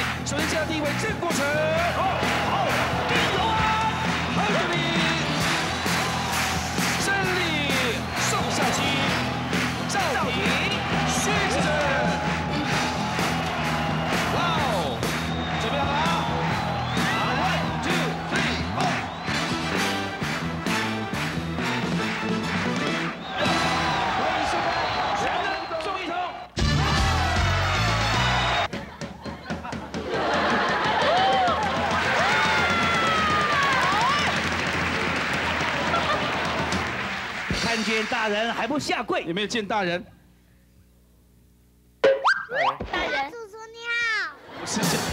首先第一位郑国成，好，加油啊！好这里，胜利宋夏琪、赵婷、薛之珍。哇哦，准备好了？1、2、3、4。欢迎收看全能综艺头。 看见大人还不下跪？ 有没有见大人？ 大人，叔叔你好。 不是见。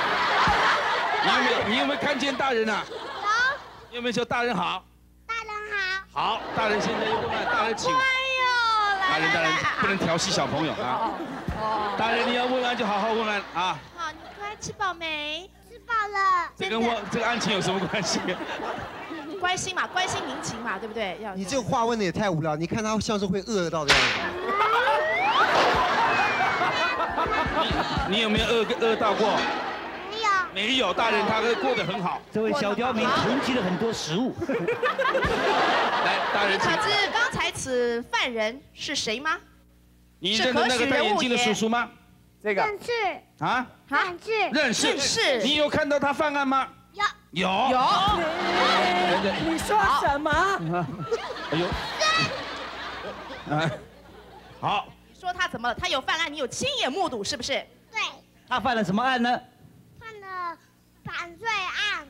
你有没有看见大人啊？ 有。 你有没有说大人好？ 大人好。 好，大人现在又问了，大人请。 哎呦， 大人不能调戏小朋友啊。大人你要问安就好好问安啊。 好，你乖，吃饱没？吃饱了。 这跟这个案情有什么关系？ 关心嘛，关心民情嘛，对不对？ 你这个话问的也太无聊，你看他像是会饿到的样子。 你有没有饿到过？ 没有。 没有，大人他过得很好。 这位小刁民囤积了很多食物。 来，大人请。 可知刚才此犯人是谁吗？ 你认得那个戴眼镜的叔叔吗？ 这个。 认识。 啊？ 认识。 认识。你有看到他犯案吗？ 有。 你说什么？ 哎呦。啊，好。 你说他怎么了？他有犯案，你有亲眼目睹是不是？对。 他犯了什么案呢？ 犯了反罪案。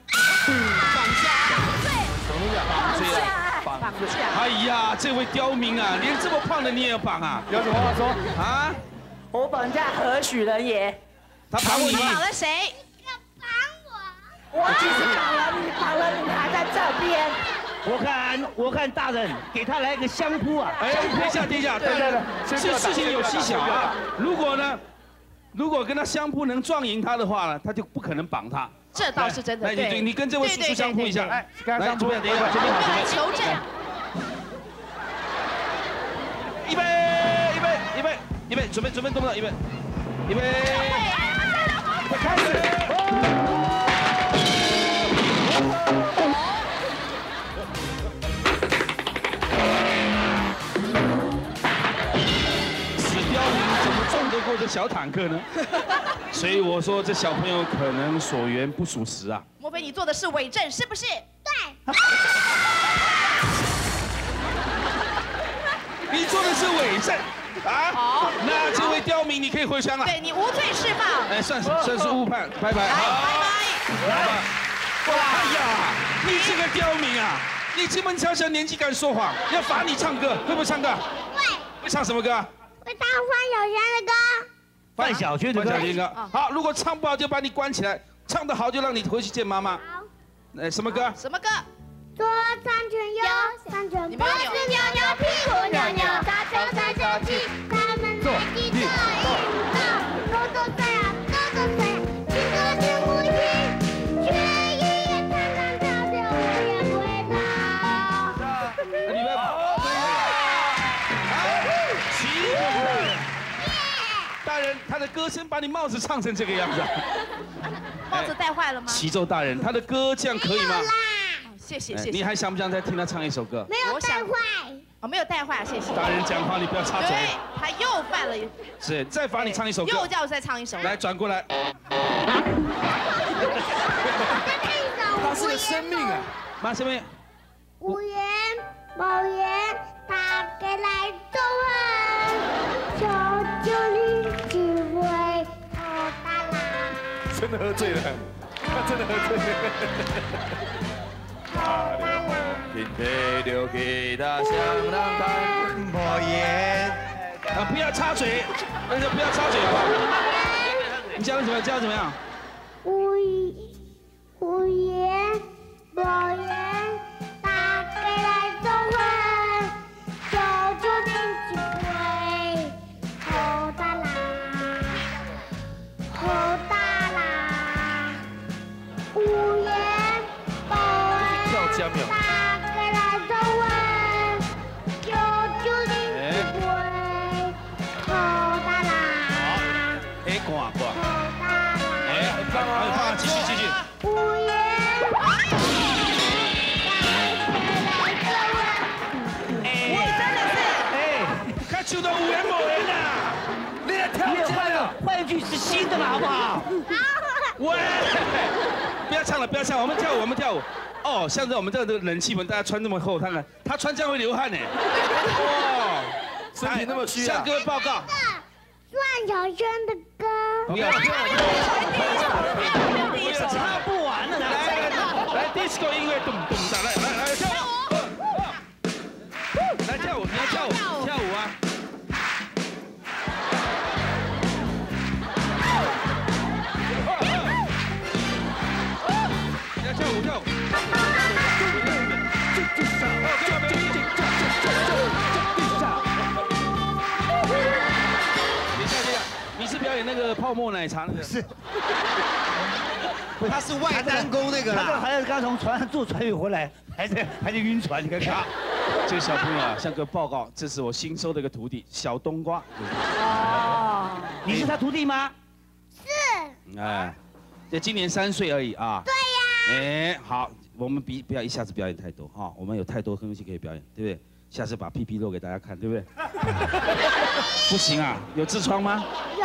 绑架。哎呀，这位刁民啊，连这么胖的你也要绑啊？ 有什么话说？ 啊？ 我绑架何许人也？ 他绑你。 绑了谁？ 我即使绑了你，你还在这边。 我看大人给他来个相扑啊！ 哎，等一下，事情有蹊跷啊！如果跟他相扑能撞赢他的话呢，他就不可能绑他。 这倒是真的。 来，你跟这位叔叔相扑一下。来，左边，等一下， 我们来求证。 预备，准备动作，预备，开始。 撞得过这小坦克呢？所以我说这小朋友可能所言不属实啊！ 莫非你做的是伪证，是不是？对。 你做的是伪证啊？好，那这位刁民你可以回乡了。 对你无罪释放。 哎，算是误判，拜拜。好， 拜拜。 来吧。哇呀，你这个刁民啊！你这么小年纪敢说谎，要罚你唱歌，会不会唱歌？会。会唱什么歌？ 会唱范晓萱的歌， 范晓萱歌。好，如果唱不好就把你关起来，唱得好就让你回去见妈妈。好。哎，什么歌？ 什么歌？ 左三圈右三圈， 脖子扭扭，屁股扭扭，大手三手七，他们来一个运动，动作虽然动作虽然，轻歌轻舞音，却一夜唱唱跳跳，我也不会老。 你们好。 大人，他的歌声把你帽子唱成这个样子， 帽子戴坏了吗？ 齐奏大人，他的歌这样可以吗？ 谢谢。 你还想不想再听他唱一首歌？ 没有戴坏，哦，没有戴坏，谢谢。 大人讲话你不要插嘴。 对，他又犯了。 是，再罚你唱一首歌。 又叫我再唱一首。 来，转过来。 他是个生命啊！ 妈，生命。 无言无言，打给来中文，求求你只会好大啦。 真的喝醉了，他真的喝醉了。天地留给他向浪谈莫言。 啊，不要插嘴，不要插嘴好不好？你叫怎么样？叫怎么样？ 无言无言，打给来中文，求求你只会好大啦，好大啦。无言无言，打给来中文，求求你只会好大啦。 哎，挂。 好大啦。 哎，好。 五言。 我真的是，哎， 看秋到五元某人呐，你来跳起来了， 换一句是新的嘛，好不好？ 喂，不要唱了，不要唱，我们跳舞，我们跳舞。哦，像在我们这个冷气门，大家穿这么厚，看看他穿这样会流汗呢。哇， 身体那么虚啊！ 向各位报告。 段小轩的歌。 不要， 唱不完了， 来 disco 音乐，咚咚的，来跳舞，来跳舞，你要跳舞，跳舞啊！你要跳舞，跳舞。你是表演那个泡沫奶茶那个？是。 他是外单工那个啦。 他这个孩子刚从船上坐船回来，还在晕船，你看看。 这个小朋友啊，向哥报告，这是我新收的一个徒弟，小冬瓜。 哦， 你是他徒弟吗？ 是。 哎，这今年3岁而已啊。 对呀。 哎，好，我们不要一下子表演太多哈，我们有太多东西可以表演，对不对？下次把屁屁露给大家看，对不对？不行啊，有痔疮吗？ 有。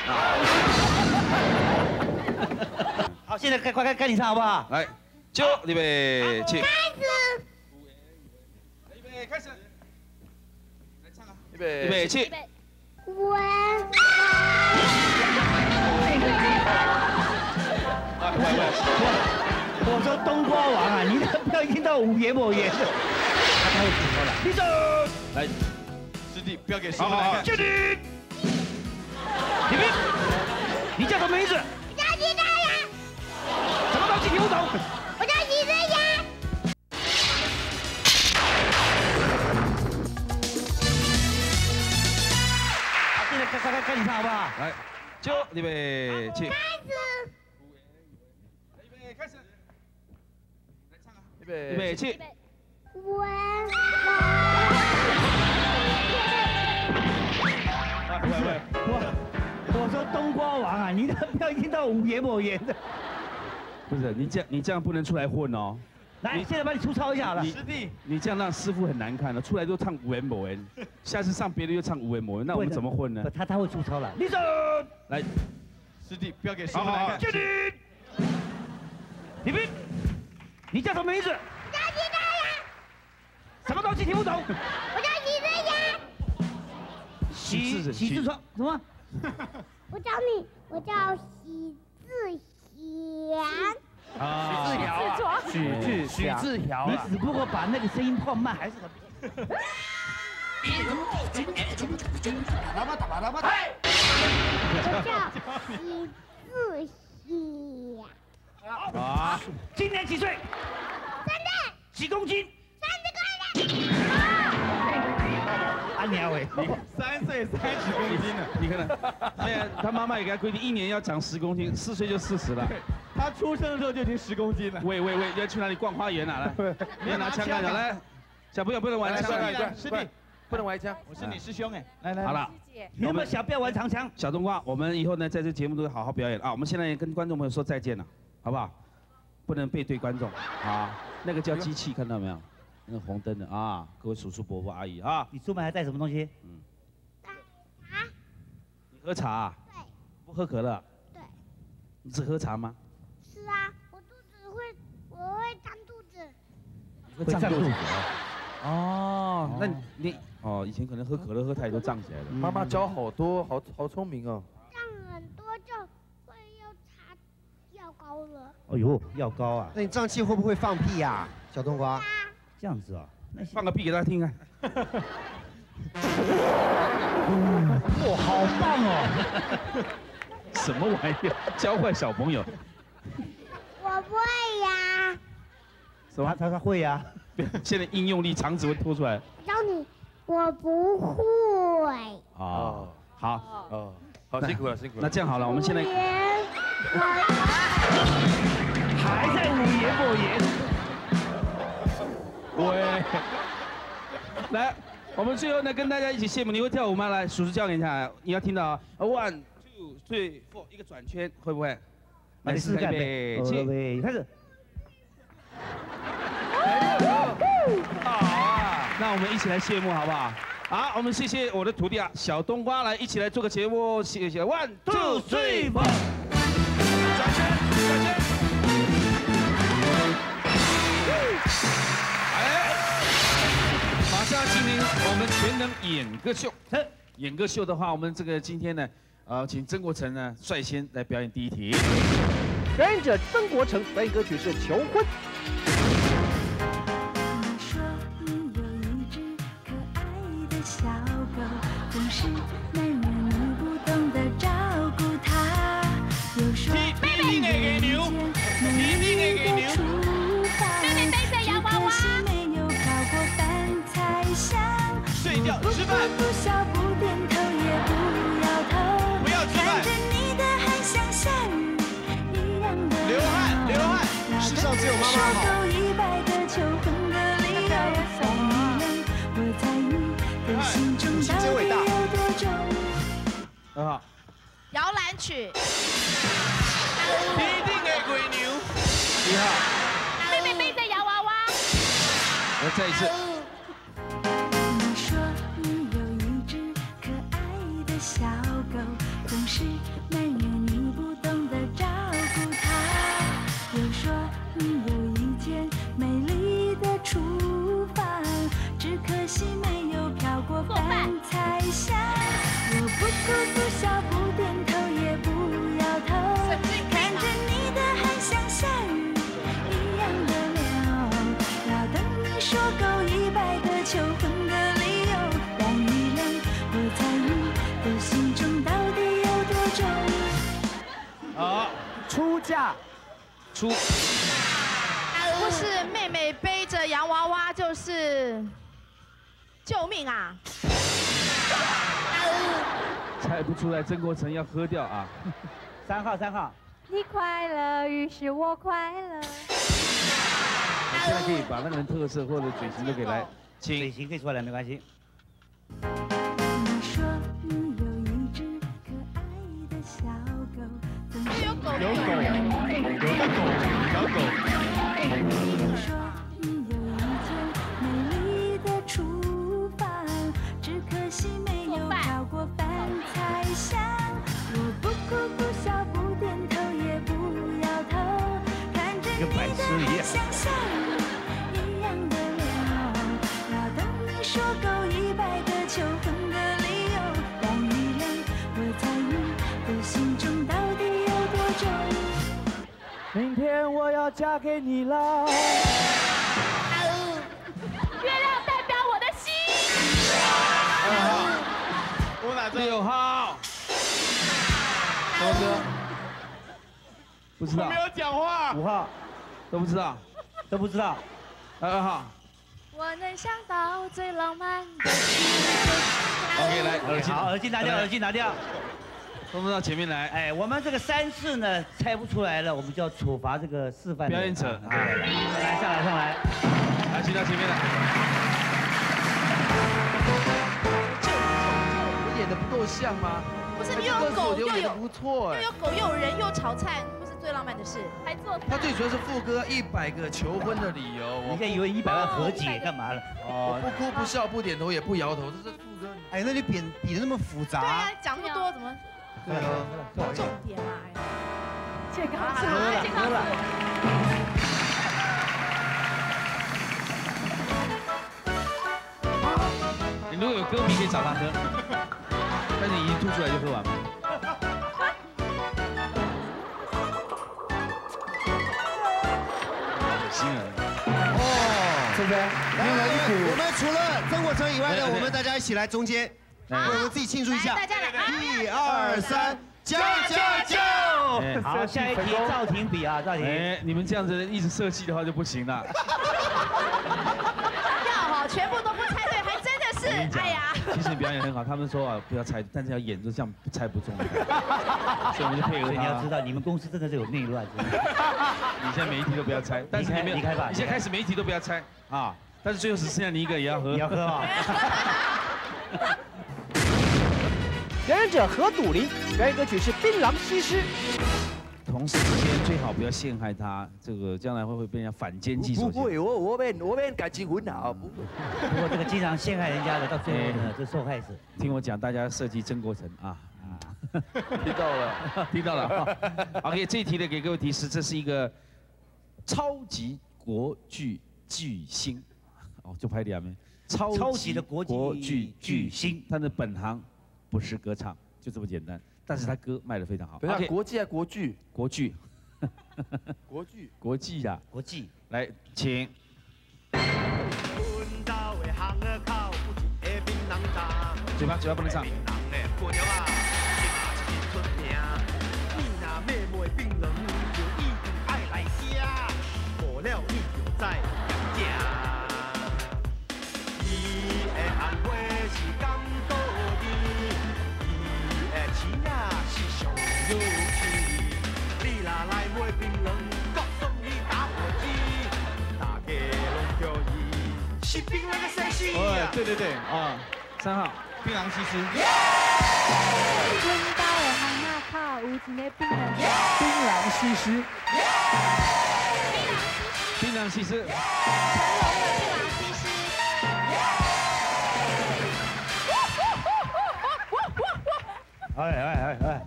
好，现在该你唱好不好？ 来，就预备起。 开始。 预备开始。来唱啊！ 预备预备起。 文。 我说冬瓜王啊，你不要听到五言某言的，他会出错了。立正， 来， 师弟不要给师傅来看。 敬礼。李斌，你叫什么名字？ 我叫徐大阳。 什么东西听不懂？ 我叫徐大阳。 好，现在该你唱好不好？ 来，就预备起。 开始。 预备开始。来唱啊！ 预备预备起。 文。 我说冬瓜王啊，你不要听到五言某言的。 不是你这样不能出来混哦。 来，现在帮你出操一下好了。 师弟，你这样让师傅很难看了，出来都唱五言某言，下次上别的又唱五言某言，那我们怎么混呢？ 他会出操了。立正， 来， 师弟不要给师傅来看。 敬礼。李斌，你叫什么名字？ 我叫徐大阳。 什么东西听不懂？ 我叫徐大阳。 喜痔疮什么？ 我叫许志祥。 许志尧，你只不过把那个声音放慢，还是很。 我叫许志祥。 啊， 今年几岁 3岁。 几公斤 30公斤。 啊，你喂 3岁30公斤了， 你看看，哎呀，他妈妈也给他规定1年要长10公斤，4岁就40了。 他出生的时候就已经10公斤了。 喂，要去哪里逛花园啊？来，你要拿枪干啥？来，小朋友不能玩枪。 师弟不能玩枪。 我是你师兄哎，来。 好了， 你有没有想不要玩长枪？ 小冬瓜，我们以后呢，在这节目都会好好表演啊。我们现在跟观众朋友说再见了，好不好？不能背对观众啊。那个叫机器，看到没有？那个红灯的啊，各位叔叔伯伯阿姨啊。 你出门还带什么东西？ 茶。 你喝茶啊？ 对。 不喝可乐？ 对。 你只喝茶吗？ 是啊，我会胀肚子。 会胀肚子哦，那你以前可能喝可乐喝太多胀起来了。 妈妈教好多，好聪明哦。 胀很多就会要擦药膏了。 哎呦，药膏啊！ 那你胀气会不会放屁呀，小冬瓜？ 这样子啊？那放个屁给大家听看。 哇，好棒哦！ 什么玩意儿？教坏小朋友？ 我不会呀。 什么？ 他会呀。 现在应用力肠子会拖出来。 我教你，我不会。 哦，好。 哦，好辛苦了。 那这样好了，我们现在还在五言某言。 喂，来，我们最后呢跟大家一起谢幕。你会跳舞吗？来，叔叔教你一下，你要听到啊 ，1 2 3 4，一个转圈，会不会？ 来试试看呗。对，开始。 好啊，那我们一起来谢幕好不好？好，我们谢谢我的徒弟啊，小冬瓜来一起来做个节目，谢谢 ，1、2、3、4，掌声，掌声。哎，马上进行我们全能演歌秀。演歌秀的话，我们这个今天呢，请曾国成呢率先来表演第一题。 表演者曾国成，表演歌曲是《求婚》。 你说你有一只可爱的小狗，总是男人你不懂得照顾它，又说你有一间美丽的厨房，只可惜没有飘过饭菜香。 睡觉吃饭， 不笑不点头也不摇头， 不要吃饭， 看着你的汗像下雨一样的流汗流汗， 世上只有妈妈好。 100个求婚的理由，我在你的心中到底有多重？ 很好。 摇篮曲， 一定的鬼牛。1号。 妹妹背着洋娃娃。 我再一次。 你说你有一只可爱的小狗，总是男人你不懂得照顾它，又说你有一间美丽的厨房，只可惜没有飘过饭菜香。我不哭不笑不点头也不摇头，看着你的汗像下雨一样的流，要等你说够100个求婚的理由，但依然我在你的心中到底有多重？ 好， 出嫁。 出。 不是妹妹背着洋娃娃，就是救命啊！ 猜不出来，曾国成要喝掉啊。 3号，3号。 你快乐，于是我快乐。 我现在可以把那个人特色或者嘴型都给来， 嘴请。 型可以出来，没关系。 你说你有一只可爱的小狗，总是有狗， 有狗，有狗。 你说你有一间美丽的厨房，只可惜没有飘过饭菜香。我不哭不笑不点头也不摇头，看着你的汗像下雨一样的流，要等你说够100个求婚的理由，但依然我在你的心中到底有多重？ 明天我要嫁给你了。 月亮代表我的心。 6号。什么歌？不知道。 没有讲话。 5号都不知道。 都不知道。 2号。 我能想到最浪漫的。 OK， 来，耳机。 好，耳机拿掉，耳机拿掉。 都到前面来。 哎，我们这个3次呢猜不出来了，我们就要处罚这个示范的表演者。 来，上来，上来。 来，请到前面来。 我演的不够像吗？ 不是你又有狗又有不错哎。 又有狗又有人又炒菜，不是最浪漫的事，还做他最主要是副歌100个求婚的理由。 你现在以为100万和解干嘛了？ 我不哭不笑不点头也不摇头，这是副歌。 哎，那你比的那么复杂。 对啊，讲那么多怎么？ 对啊， 重点啊！ 健康好了，健康了。 你如果有歌迷可以找他喝，但是你已经吐出来就喝完了。恶心人。 是不是？来，我们除了曾国成以外呢， 对我们大家一起来中间，为我们自己庆祝一下。 大家来 1、2、3，加！ 哎好，下一题赵婷比啊，赵婷。 哎，你们这样子一直设计的话就不行了。 要哈，全部都不猜对，还真的是，哎呀。 其实你表演很好，他们说啊不要猜，但是要演就这样猜不中，所以我们就配合所以你要知他。 道，你们公司真的是有内乱，真的。 你现在每一题都不要猜，但是你离开吧你现在开始每一题都不要猜啊！但是最后只剩下你一个也要喝。 你要喝啊！ 表演者何笃林，表演歌曲是《槟榔西施》。 同事之间最好不要陷害他，这个将来会被人家反间计所。 不会，我们感情很好。不过这个经常陷害人家的，到最后呢，这受害者。 听我讲，大家设计曾国成啊。 听到了， 听到了。OK， 这一题呢，给各位提示，这是一个超级国剧巨星。哦，就拍两面。超级的国剧巨星，他的本行不是歌唱，就这么简单。但是他歌卖得非常好。 等一下，国际还国剧？ 国剧。 国剧。 国际呀。 国际。 来，请。 嘴巴不能唱。哦，对对对啊，3号，槟榔西施。 槟榔西施。 槟榔西施。 哎，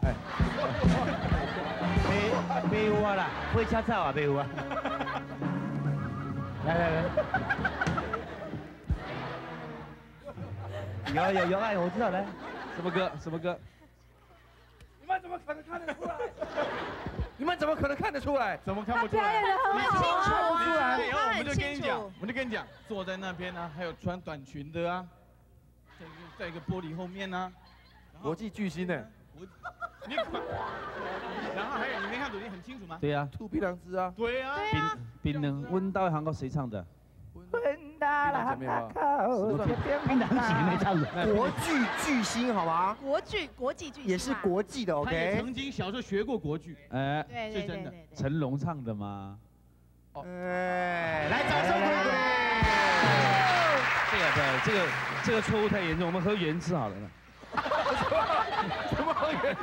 没有啦，会恰恰啊，没有啊。来。 有哎，我知道来， 什么歌？ 你们怎么可能看得出来？ 你们怎么可能看得出来？ 怎么看不出来？ 表演得很好啊， 看不出来。 然后我们就跟你讲，坐在那边呢，还有穿短裙的啊，在一个玻璃后面呢。 国际巨星呢？ 你然后还有，你没看抖音很清楚吗？ 对呀。 吐槟榔汁啊。 对呀。 槟榔温刀韩国谁唱的？ 槟榔姐妹唱的， 国剧巨星好吗？ 国际巨星也是国际的 ，OK。 他也曾经小时候学过国剧， 哎， 对，是真的。 成龙唱的吗？ 哎，来掌声鼓励。 这个错误太严重，我们喝原汁好了。 什么喝原汁？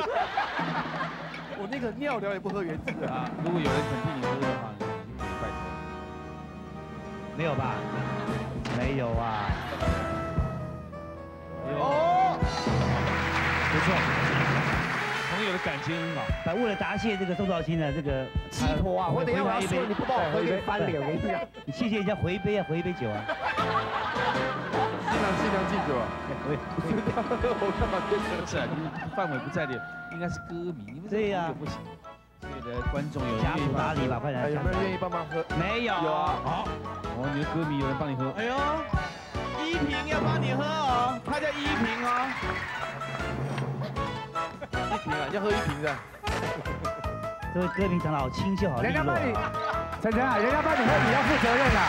我那个尿疗也不喝原汁啊。 如果有人肯替你喝的话，你拜托。 没有吧？没有啊。 哦，不错，朋友的感情很好。 为了答谢这个周兆欣的这个鸡婆啊，我等一下我要说，你不帮我喝，给你翻脸，我跟你讲。 你谢谢人家回一杯啊，回一杯酒啊。 新娘敬酒啊。我干嘛跟着？ 不是，你范围不在的，应该是歌迷，你们对呀， 不行。 所有的观众有家属打理吧，快点！ 有没有人愿意帮忙喝？ 没有。有啊。好。哦，你的歌迷有人帮你喝。 哎呦，依萍要帮你喝哦，他叫依萍哦。 一瓶啊，要喝一瓶的。 这位歌名长得好清秀，好利落。人家帮你， 晨晨啊，人家帮你喝，你要负责任啊。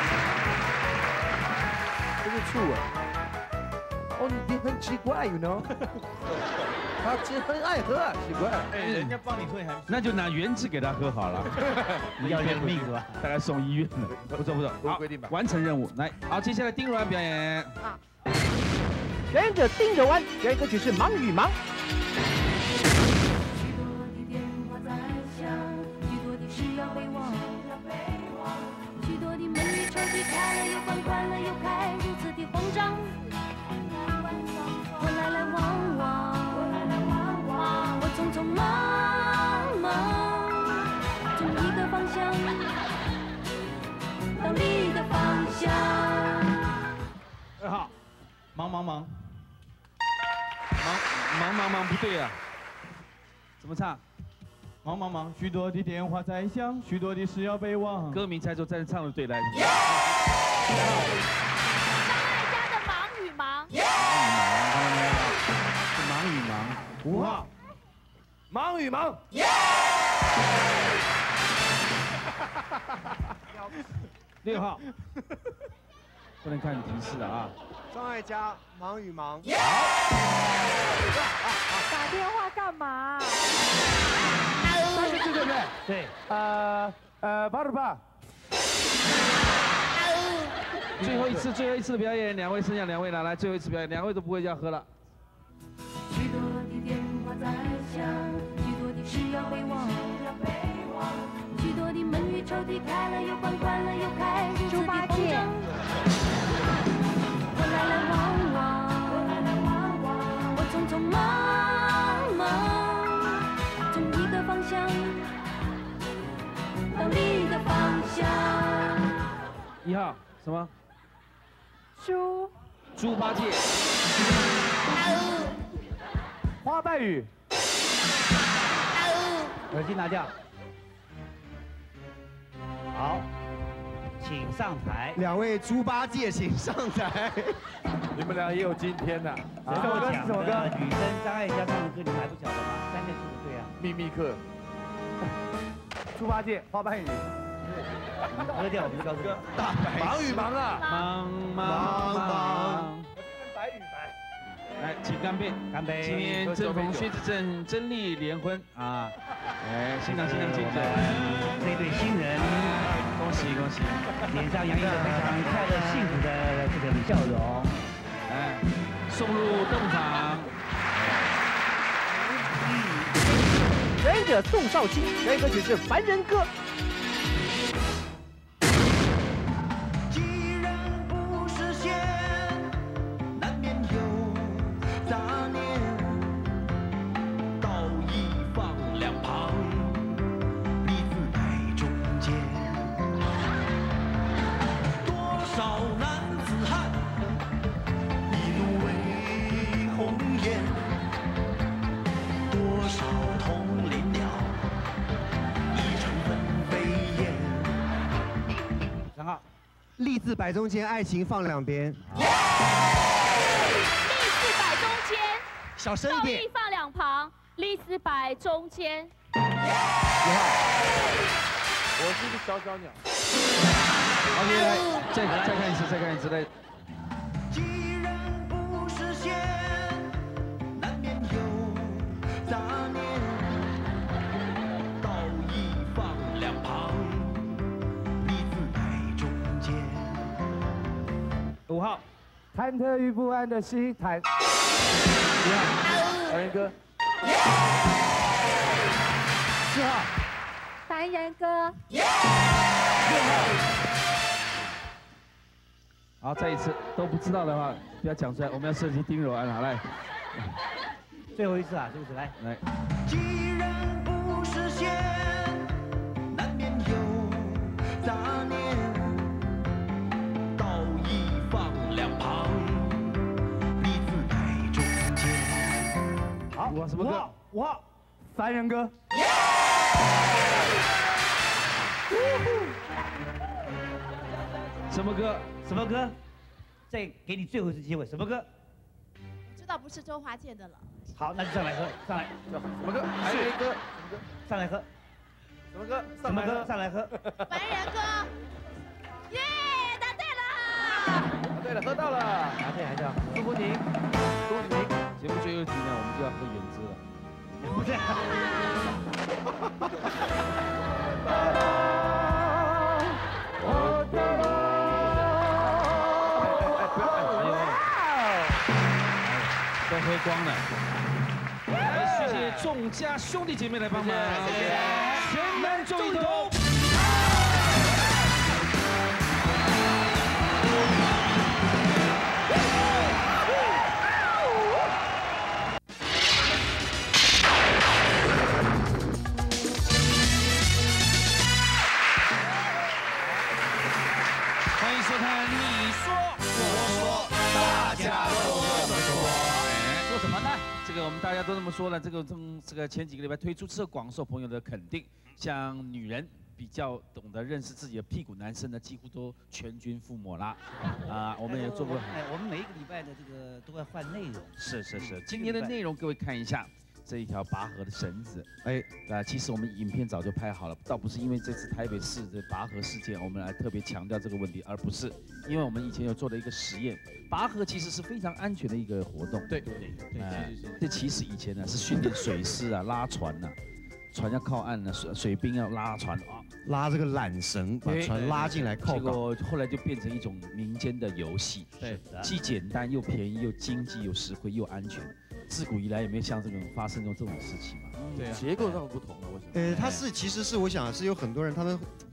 这是醋啊。哦，你很奇怪 ，you know。 他其实很爱喝啊，奇怪。 哎，人家帮你喝还那就拿原汁给他喝好了。 你要人命是吧？ 大概送医院了。不错。好，完成任务。来，好，接下来丁软表演。 表演者丁柔安，表演歌曲是《忙与忙》。 许多的门与抽屉开了又关，关了又开，如此的慌张。我来来往往，我匆匆忙忙，从一个方向到另一个方向。 2号，忙， 不对啊，怎么唱？ 忙，许多的电话在响，许多的事要备忘。 歌名猜错，但是唱的对，来。 张艾嘉的忙与忙。 忙与忙。5号， 忙与忙。 6号，不能看提示啊。 张艾嘉，忙与忙。 打电话干嘛？ 对不对？ 对。 巴鲁巴。 最后一次的表演，两位剩下2位了，来，最后一次表演，2位都不会要喝了。 许多的电话在响，许多的事要备忘。 地开了又关，关了又开，如此的风筝。我来来往往，我匆匆忙忙，从一个方向到另一个方向。 1号什么？猪八戒。 花瓣雨。耳机拿掉。好，请上台。 2位猪八戒，请上台。 你们俩也有今天呐。 什么歌？什么歌？女生张艾嘉唱的歌，你们还不晓得吗？3个字的对啊。 秘密课。 猪八戒，花瓣雨。喝掉，我们就告诉你。 忙与忙啊！ 忙。 白与白。 来，请干杯！ 干杯！ 今天正逢薛之正、曾丽联婚啊！哎，新郎新娘敬酒。 这对新人， 恭喜恭喜！ 脸上洋溢着非常快乐、幸福的这个笑容。 哎，送入洞房。 表演者宋少卿，表演歌曲是《凡人歌》。 立字摆中间，爱情放两边。 立字摆中间， 小声一点。 道义放两旁，立字摆中间。 1号，我是一个小小鸟。 OK， 来，再看一次，再看一次，来。 既然不实现，难免有杂念。道义放两旁。 5号， 忐忑与不安的心谈。1号，凡人歌。4号， 凡人歌。 6号。 好，再一次，都不知道的话不要讲出来，我们要设计丁柔安好来。 最后一次啊，是不是？来。 既然不实现，难免有杂念。 好，什么歌？5号，凡人歌。 什么歌？ 什么歌？再给你最后一次机会，什么歌？ 我知道不是周华健的了。 好，那就上来喝，上来。 什么歌？还有一歌。 上来喝。 什么歌？ 什么歌？上来喝。 凡人歌。耶，答对了。 答对了，喝到了。 答对还是要祝福你，祝福你。 节目最后一题呢，我们就要喝原汁了。 不是。 都喝光了。来，谢谢众家兄弟姐妹来帮忙，谢谢。全班众一同。欢迎收看《你说我说》，大家都这么说。说什么呢？这个我们大家都这么说了。这个前几个礼拜推出之后，广受朋友的肯定。像女人比较懂得认识自己的屁股，男生呢几乎都全军覆没啦。啊，我们也做过。 我们每一个礼拜的这个都会换内容。 是。今天的内容各位看一下。这一条拔河的绳子，其实我们影片早就拍好了，倒不是因为这次台北市的拔河事件，我们来特别强调这个问题，而不是因为我们以前有做了一个实验，拔河其实是非常安全的一个活动。 对， 这其实以前呢是训练水师啊、拉船呐，船要靠岸呢，水兵要拉船啊， 拉这个缆绳把船拉进来靠港。 结果后来就变成一种民间的游戏， 对， 既简单又便宜又经济又实惠又安全。自古以来有没有像这种发生过这种事情嘛？ 对啊， 结构上不同了，我想。 它其实是我想是有很多人他们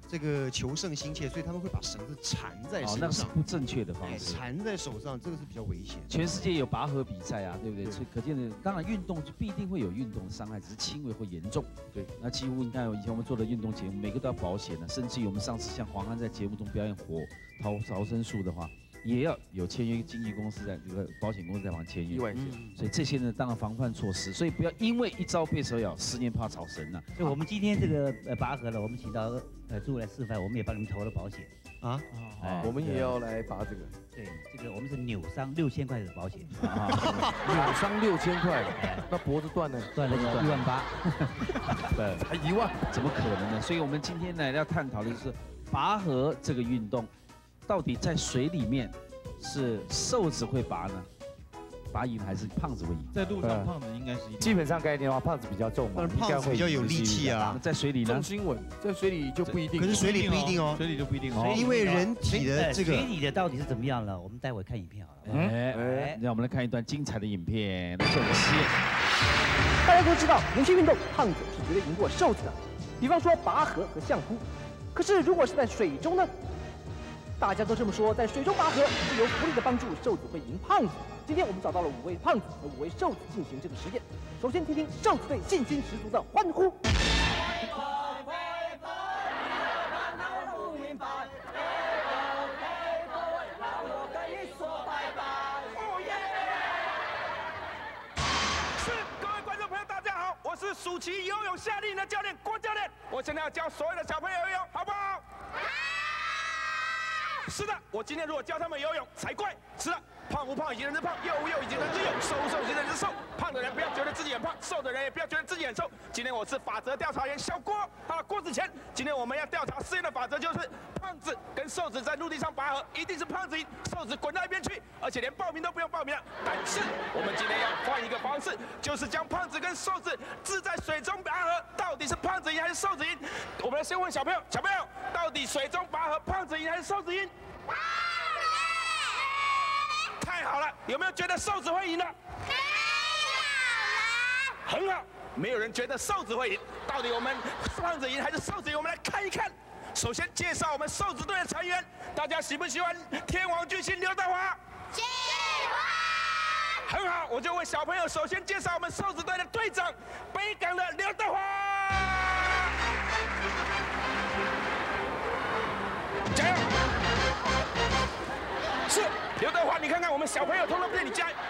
这个求胜心切，所以他们会把绳子缠在身上。 那个是不正确的方式。 缠在手上，这个是比较危险。 全世界有拔河比赛啊，对不对？所以可见的，当然运动就不一定会有运动伤害，只是轻微或严重。对，那几乎你看以前我们做的运动节目，每个都要保险的，甚至于我们上次像黄安在节目中表演逃生术的话。 也要有签约经纪公司在这个保险公司在旁签约， 意外险。 所以这些呢，当然防范措施，所以不要因为一朝被蛇咬，10年怕草绳呐。 所以我们今天这个拔河了，我们请到诸位来示范，我们也帮你们投了保险啊。我们也要来拔这个。 对，这个我们是扭伤6000块的保险。 扭伤6000块，那脖子断了， 断了就18000。 才1万，怎么可能呢？所以我们今天呢要探讨的是拔河这个运动。 到底在水里面是瘦子会拔呢，拔赢还是胖子会赢？ 在路上胖子应该是基本上概念的话，胖子比较重嘛， 胖子比较有力气啊。 在水里呢？ 重心稳，在水里就不一定。 可是水里不一定哦， 水里就不一定哦， 因为人体的这个水里的到底是怎么样了？我们待会看影片好了。 让我们来看一段精彩的影片，来做个实验。 大家都知道，有些运动胖子是绝对赢过瘦子的，比方说拔河和相扑。可是如果是在水中呢？ 大家都这么说，在水中拔河是有浮力的帮助，瘦子会赢胖子。今天我们找到了5位胖子和5位瘦子进行这个实验。首先听听瘦子队信心十足的欢呼。 是各位观众朋友，大家好，我是暑期游泳夏令营的教练郭教练，我现在要教所有的小朋友游泳，好不好？ 是的，我今天如果教他们游泳才怪。是的，胖不胖已经人之胖，幼不幼已经人之幼，瘦不瘦已经人之瘦。胖的人不要觉得自己很胖，瘦的人也不要觉得自己很瘦。今天我是法则调查员小郭啊，郭子乾。今天我们要调查实验的法则就是，胖子跟瘦子在陆地上拔河，一定是胖子赢，瘦子滚到一边去，而且连报名都不用报名了。但是我们今天要换一个方式，就是将胖子跟瘦子置在水中拔河，到底是胖子赢还是瘦子赢？我们来先问小朋友，小朋友，到底水中拔河胖子赢还是瘦子赢？ 太好了，有没有觉得瘦子会赢呢？很好，没有人觉得瘦子会赢。到底我们胖子赢还是瘦子赢？我们来看一看。首先介绍我们瘦子队的成员，大家喜不喜欢天王巨星刘德华？喜欢。很好，我就问小朋友，首先介绍我们瘦子队的队长，北港的刘德华。加油！ 是刘德华，你看看我们小朋友通通对你加油，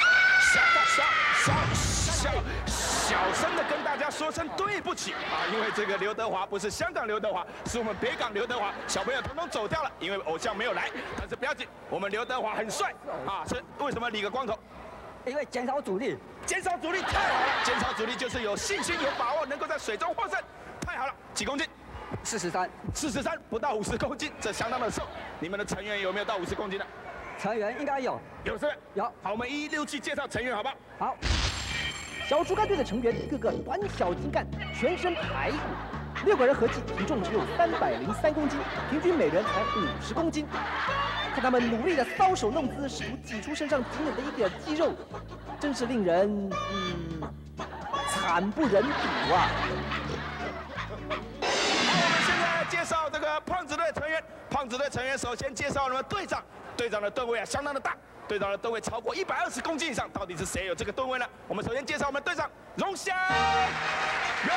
小声的跟大家说声对不起啊，因为这个刘德华不是香港刘德华，是我们北港刘德华，小朋友通通走掉了，因为偶像没有来，但是不要紧，我们刘德华很帅啊，是为什么理个光头？ 因为减少阻力， 减少阻力太好了，减少阻力就是有信心、有把握能够在水中获胜，太好了，几公斤？43，不到50公斤，这相当的瘦。你们的成员有没有到50公斤的？ 成员应该有， 有是不是？ 有。 好，我们一一六去介绍成员，好不好？ 好。小竹竿队的成员个个短小精干，全身排，6个人合计体重只有303公斤，平均每人才50公斤。看他们努力的搔首弄姿，试图挤出身上仅有的一点肌肉，真是令人惨不忍睹啊！ 介绍这个胖子队成员，胖子队成员首先介绍我们队长，队长的吨位啊相当的大，队长的吨位超过120公斤以上，到底是谁有这个吨位呢？我们首先介绍我们队长荣翔，你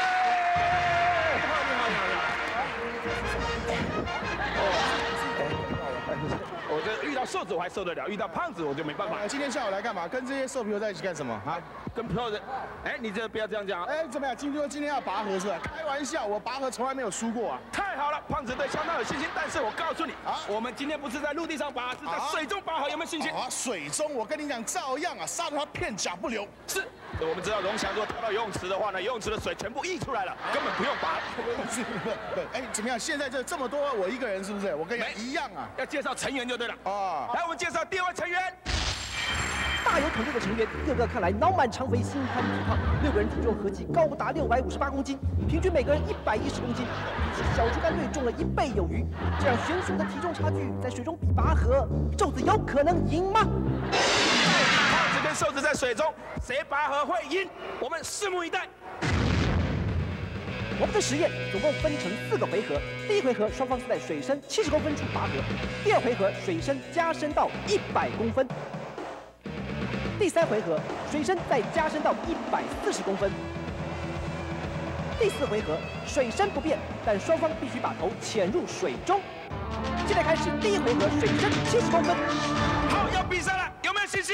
好。我这遇到瘦子我还受得了，遇到胖子我就没办法。 今天下午来干嘛？跟这些瘦皮猴在一起干什么啊？ 跟胖子，哎，你这不要这样讲。 哎，怎么样？今天要拔河是吧？开玩笑，我拔河从来没有输过啊。 太好了，胖子队相当有信心。但是我告诉你啊，我们今天不是在陆地上拔，是在水中拔河，有没有信心？ 啊，水中，我跟你讲，照样啊，杀得他片甲不留。 是。我们知道荣翔如果跳到游泳池的话呢，游泳池的水全部溢出来了，根本不用拔。 哎，怎么样？现在这么多，我一个人是不是？我跟你讲一样啊。 要介绍成员就对了。哦。来，我们介绍第2位成员。 大有团队的成员个个看来脑满肠肥、心宽体胖，6个人体重合计高达658公斤，平均每个人110公斤，比起小竹竿队重了1倍有余。这样悬殊的体重差距，在水中比拔河，瘦子有可能赢吗？ 胖子跟瘦子在水中，谁拔河会赢？我们拭目以待。 我们的实验总共分成4个回合，第一回合双方是在水深70公分处拔河，第二回合水深加深到100公分，第3回合水深再加深到140公分，第4回合水深不变，但双方必须把头潜入水中。现在开始第1回合水深70公分。 好，要比赛了，有没有信心？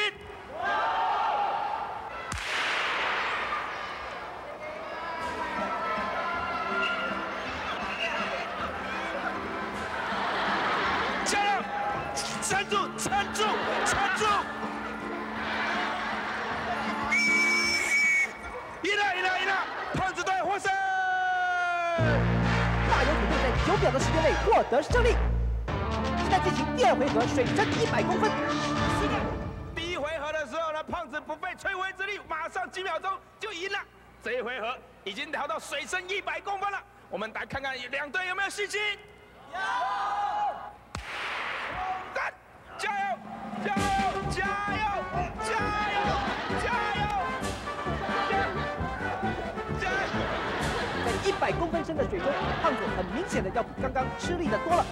加油！撑住，撑住，撑住！赢了，赢了，赢了！胖子队获胜！ 大游艇队在9秒的时间内获得胜利。现在进行第2回合，水深100公分。 第一回合的时候呢，胖子不费吹灰之力，马上几秒钟就赢了。这一回合已经调到水深100公分了。我们来看看两队有没有信心。有！加油！加油！加油！加油！加油！加油！ 在100公分深的水中，胖子很明显的要比刚刚吃力的多了。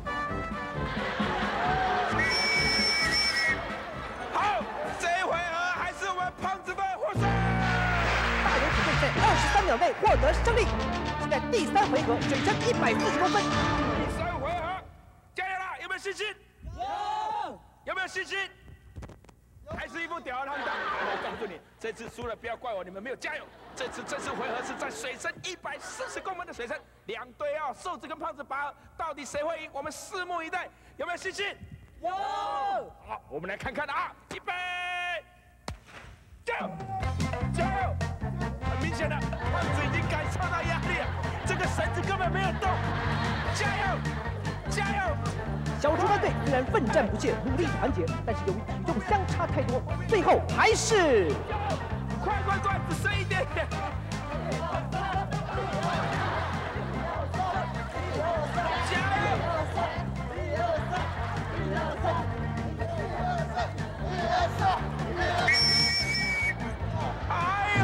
好，这一回合还是我们胖子队获胜。 大游艇队在23秒内获得胜利。现在第3回合，水深140公分。 第3回合，加油啦！有没有信心？有。有没有信心？还是一副吊儿郎当。我告诉你，这次输了不要怪我，你们没有加油。这次正式回合是在水深140公分的水深，两队啊，瘦子跟胖子拔河，到底谁会赢？我们拭目以待。有没有信心？有。好，我们来看看啊，预备，加油，加油！很明显的，胖子已经感受到压力了，这个绳子根本没有动。加油，加油！ 小猪肝队虽然奋战不懈，努力团结，但是由于体重相差太多，最后还是快，只剩一点点。加油！哎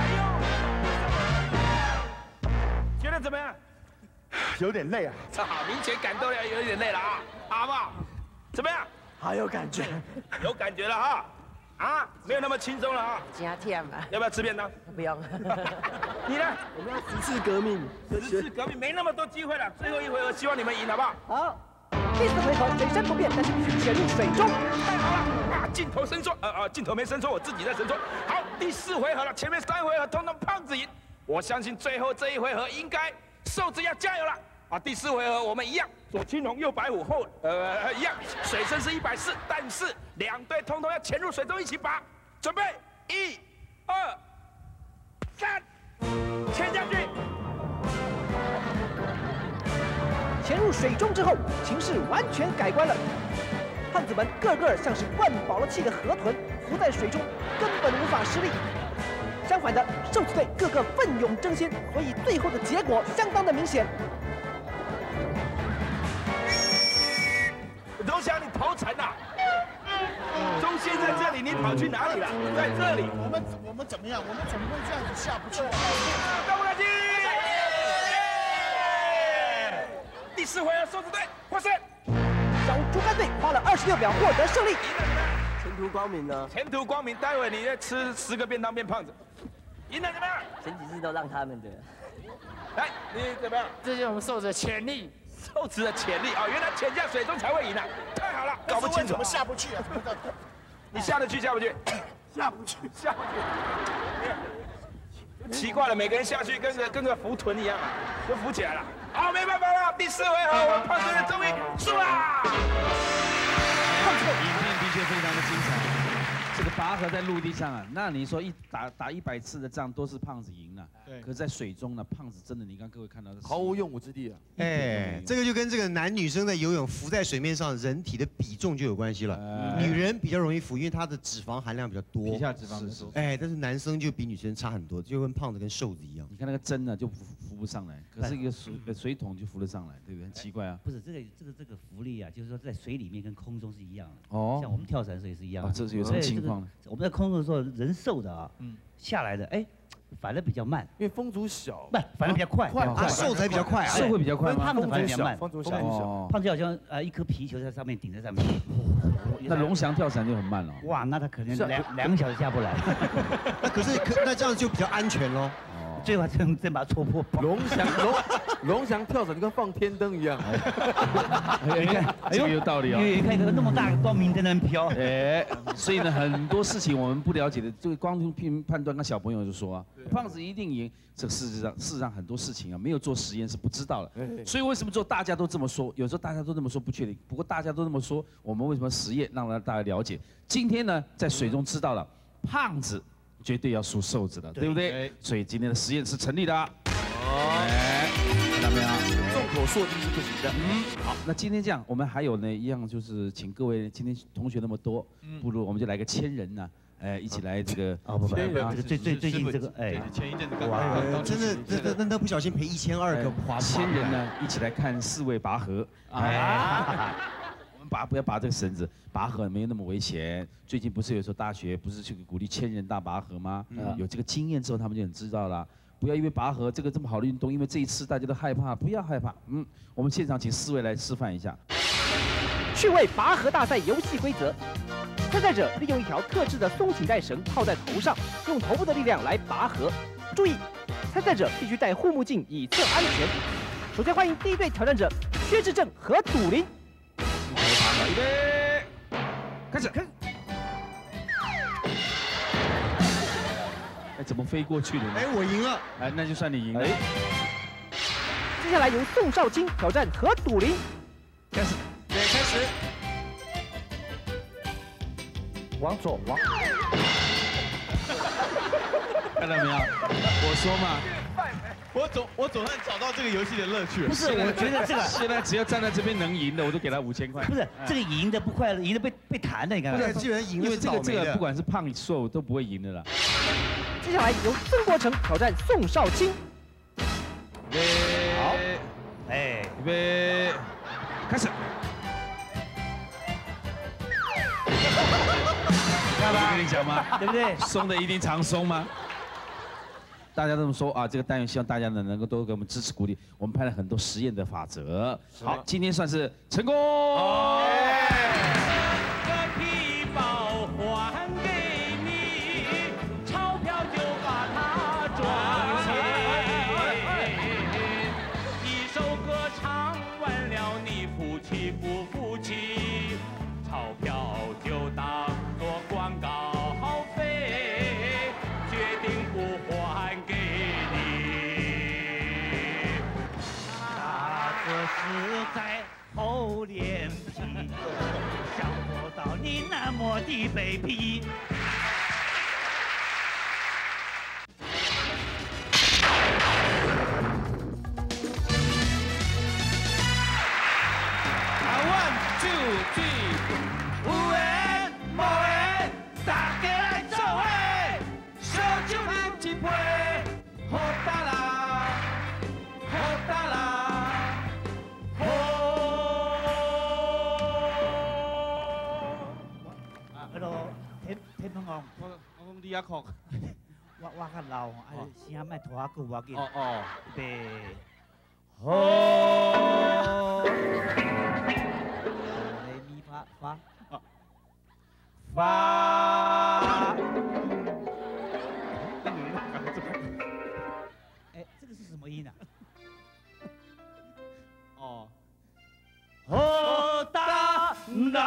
呦！觉得怎么样？ 有点累啊， 这好明显感动了，有点累了啊，好不好？怎么样？ 好有感觉， 有感觉了哈，啊，没有那么轻松了啊。 加甜嘛？ 要不要吃便当？ 不用。 你呢？ 我们要10次革命 ，10次革命没那么多机会了，最后一回合希望你们赢，好不好？ 好。第4回合水深不变，但是必须潜入水中。 太好了啊！镜头伸缩，镜头没伸缩，我自己在伸缩。好，第4回合了，前面3回合通通胖子赢，我相信最后这一回合应该瘦子要加油了。啊，第4回合我们一样，左青龙右白虎，后一样，水深是140，但是两队通通要潜入水中一起拔，准备1、2、3，潜下去。 潜入水中之后，情势完全改观了。胖子们个个像是灌饱了气的河豚，浮在水中根本无法施力。相反的，瘦子队个个奋勇争先，所以最后的结果相当的明显。 荣翔，你头沉呐！中心在这里，你跑去哪里了？在这里。 我们怎么样？我们怎么会这样子下不去？ 干不干净？第4回合，瘦子队获胜。 小猪肝队花了26秒获得胜利。 前途光明呢？ 前途光明，待会你再吃10个便当变胖子。赢了怎么样？ 前几次都让他们的。 来，你怎么样？ 这就是我们瘦子的潜力。 瘦子的潜力啊，原来潜下水中才会赢啊！太好了，搞不清楚。 怎么下不去啊？ 你下得去下不去？ 下不去， 下不去。奇怪了，每个人下去跟个浮豚一样啊，都浮起来了。好，没办法了，第4回合我们胖子队终于输啦！ 影片的确非常的精彩。这个拔河在陆地上啊，那你说打100次的仗都是胖子赢了，对。可是在水中呢，胖子真的，你刚各位看到是毫无用武之地啊。 哎，这个就跟这个男女生在游泳浮在水面上，人体的比重就有关系了。女人比较容易浮，因为她的脂肪含量比较多， 皮下脂肪多。 哎，但是男生就比女生差很多，就跟胖子跟瘦子一样。 你看那个针呢，就浮不上来，可是一个水桶就浮得上来，对不对？很奇怪啊。 不是这个浮力啊，就是说在水里面跟空中是一样的。 哦。 像我们跳伞的时候也是一样。 哦，这是有什么情况呢？ 我们在空中的时候，人瘦的啊，下来的哎。 反而比较慢， 因为风阻小， 不，反而比较快， 瘦才比较快， 瘦会比较快吗？ 胖子反而比较慢， 风阻小， 胖子好像一颗皮球在上面顶在上面。 那龙翔跳伞就很慢了。 哇，那他可能2个小时下不来。 那这样就比较安全喽。 最后真把它戳破。 龙翔跳伞就跟放天灯一样。 你看，这个有道理哦。 因为看一个那么大的光明在那边飘。 哎，所以呢，很多事情我们不了解的，这个光凭判断，跟小朋友就说啊，胖子一定赢。这个事实上很多事情啊，没有做实验是不知道的。所以为什么做大家都这么说？有时候大家都这么说不确定，不过大家都这么说，我们为什么实验让大家了解？今天呢，在水中知道了，胖子。 绝对要输瘦子的，对不对？所以今天的实验是成立的。哎，看到没有？ 众口铄金是不行的。 好，那今天这样，我们还有呢一样，就是请各位今天同学那么多，不如我们就来个千人呢，一起来这个。 哦不，这个最近这个前一阵子刚真的那不小心赔1200个花。 千人呢一起来看4位拔河。不要拔这个绳子，拔河没有那么危险。最近不是有时候大学不是去鼓励千人大拔河吗？有这个经验之后，他们就很知道了。不要因为拔河这个这么好的运动，因为这一次大家都害怕，不要害怕。我们现场请4位来示范一下。 趣味拔河大赛游戏规则：参赛者利用一条特制的松紧带绳套在头上，用头部的力量来拔河。注意，参赛者必须戴护目镜以测安全。首先欢迎第一队挑战者薛志正和赌林。 预备，开始。哎，怎么飞过去的呢？ 哎，我赢了。 哎，那就算你赢了。 接下来由宋少卿挑战何笃林。 开始，对，开始。 往左，往。 看到没有？我说嘛。 我总算找到这个游戏的乐趣了。 不是，我觉得这个现在只要站在这边能赢的，我都给他5000块。 不是，这个赢的不快乐，赢的被弹的，你看。 对，基本上赢的是倒霉的。 这个不管是胖瘦都不会赢的啦。 接下来由曾国成挑战宋少卿。 好， 哎， 预备，开始。看吧，我跟你讲嘛， 对不对？ 松的一定常松吗？ 大家这么说啊，这个单元希望大家呢能够多给我们支持鼓励。我们拍了很多实验的法则，好，今天算是成功。 皮包还给你，钞票就把它赚钱。一首歌唱完了，你服气不服气？钞票就当做广告费，决定不还给你。 我实在厚脸皮，想不到你那么的卑鄙。 One, two, three， 有缘无缘，大家来做伙，烧酒啉一杯，好哒啦，好哒啦，好。 Hello， 天鹏王， 我讲你啊哭。 我较老，声卖拖久我紧。 哦。 预备，好。 发发，哎，这个是什么音啊？ 哦， 好大啦！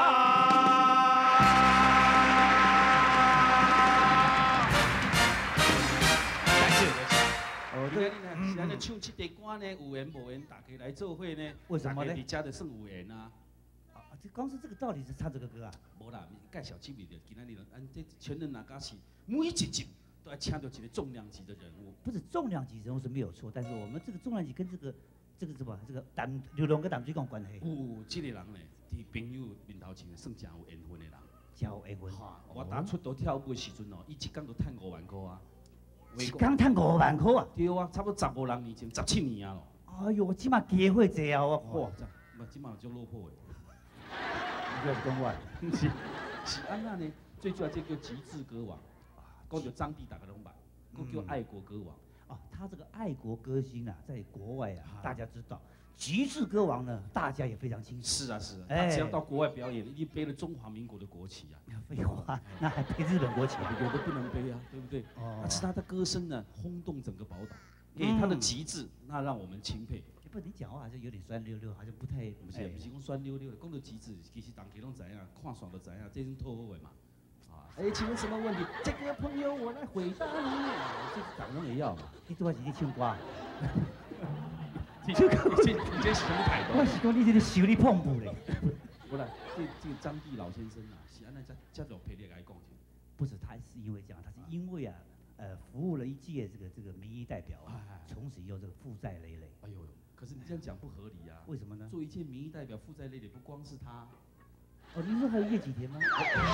感谢。哦，你看，现在唱这首歌呢，有缘无缘，大家来做伙呢？ 为什么呢？ 你家的算有缘啊。 这光是这个道理是唱这个歌啊？ 无啦，介绍机会的，今仔日咱这全人哪家是每一集都要请到一个重量级的人物。 不是重量级人物是没有错，但是我们这个重量级跟这个什么这个刘龙跟淡水有关系。 有这个人呢，伫朋友面头前算真有缘分的人。 真有缘分。 哈，我打出道跳舞的时阵哦，伊一天都赚5万块啊。 一工赚5万块啊！ 对啊，差不多15人年前，17年啊咯。 哎呦，我即马机会济啊！我哇，即马就落魄诶。 你是讲我？ 是安那呢？最主要这叫极致歌王，讲叫张帝大家拢捌，讲叫爱国歌王。 哦，他这个爱国歌星啊，在国外啊，大家知道。极致歌王呢，大家也非常清楚。 是啊是啊，他只要到国外表演，一定背了中华民国的国旗啊。 废话，那还背日本国旗？ 有的不能背啊，对不对？哦。但是他的歌声呢，轰动整个宝岛。他的极致，那让我们钦佩。 不，你讲话好像有点酸溜溜，好像不太。 不是讲酸溜溜的，讲到极致，其实大家拢知影，看爽就知影，这种透好的嘛。啊，请问什么问题？这个朋友我来回答你。这港拢也要嘛？ 你这是在唱歌？ 这是什么态度？ 我是讲你这个修理碰布嘞。 不啦，这个张帝老先生啊，是安那这种配列来讲。 不是，他是因为这样，他是因为啊。服务了一届这个民意代表啊，从此以后这个负债累累。 哎呦，可是你这样讲不合理啊！ 为什么呢？ 做一届民意代表负债累累，不光是他。 哦，您说还有叶启田吗？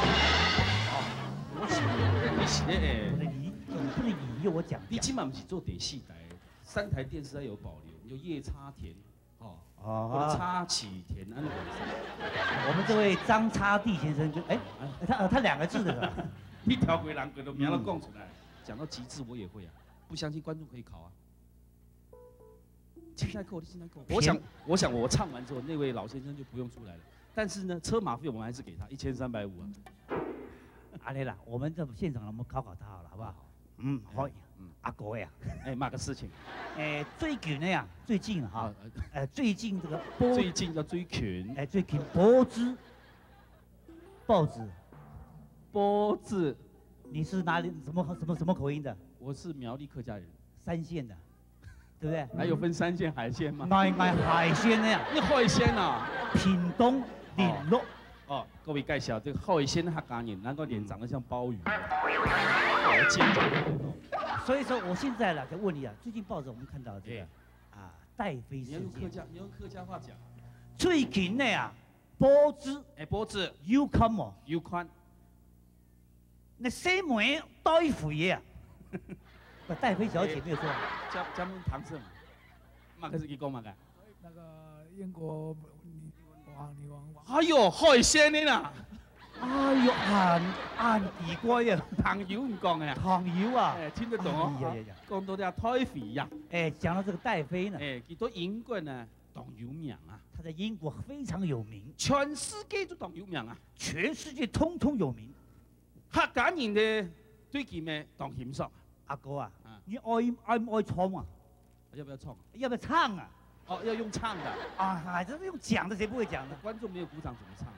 我是哎， 你不能引诱我讲。 你今晚不是做第4台，3台电视台有保留，你就叶插田，或者插启田，安那我们这位张插弟先生就他2个字的是吧？ 一条鬼狼鬼都名都讲出来。讲到极致，我也会啊，不相信观众可以考啊。现在扣，现在扣。我想我唱完之后，那位老先生就不用出来了。但是呢，车马费我们还是给他1350啊。 阿雷啦，我们这现场我们考他好了，好不好？好。阿哥呀， 嘛个事情？ 最近呢最近哈，最近这个最近叫最近， 最近报纸。你是哪里什么口音的？ 我是苗栗客家人 ，3线的，对不对？ 还有分3线海鲜吗？ 卖海鲜的呀？ 你海鲜啊？ 屏东林落。 哦，各位介绍这个海鲜客家人，难怪脸长得像鲍鱼。好尖。 所以说，我现在呢，就问你啊，最近报纸我们看到这个戴妃事件。 你用客家话讲。 最近呢报纸有看冇？ 有看。 那西门戴妃啊，戴妃小姐没有错。 加盟唐胜，马克思基讲嘛个？ 那个英国女王。 哎呦，海鲜的啦！ 哎呦，按地瓜呀， 糖油唔讲呀？ 糖油啊！ 听得懂哦。讲到啲戴妃呀。 讲到这个戴妃呢， 佢到英国呢，当有名啊。 她在英国非常有名， 全世界都当有名啊， 全世界通通有名。 客家人的最近咩当欣赏？ 阿哥啊，你爱唔爱唱啊？ 要不要唱？ 要不要唱啊？ 哦，要用唱的。 啊，这是用讲的，谁不会讲的？ 观众没有鼓掌怎么唱？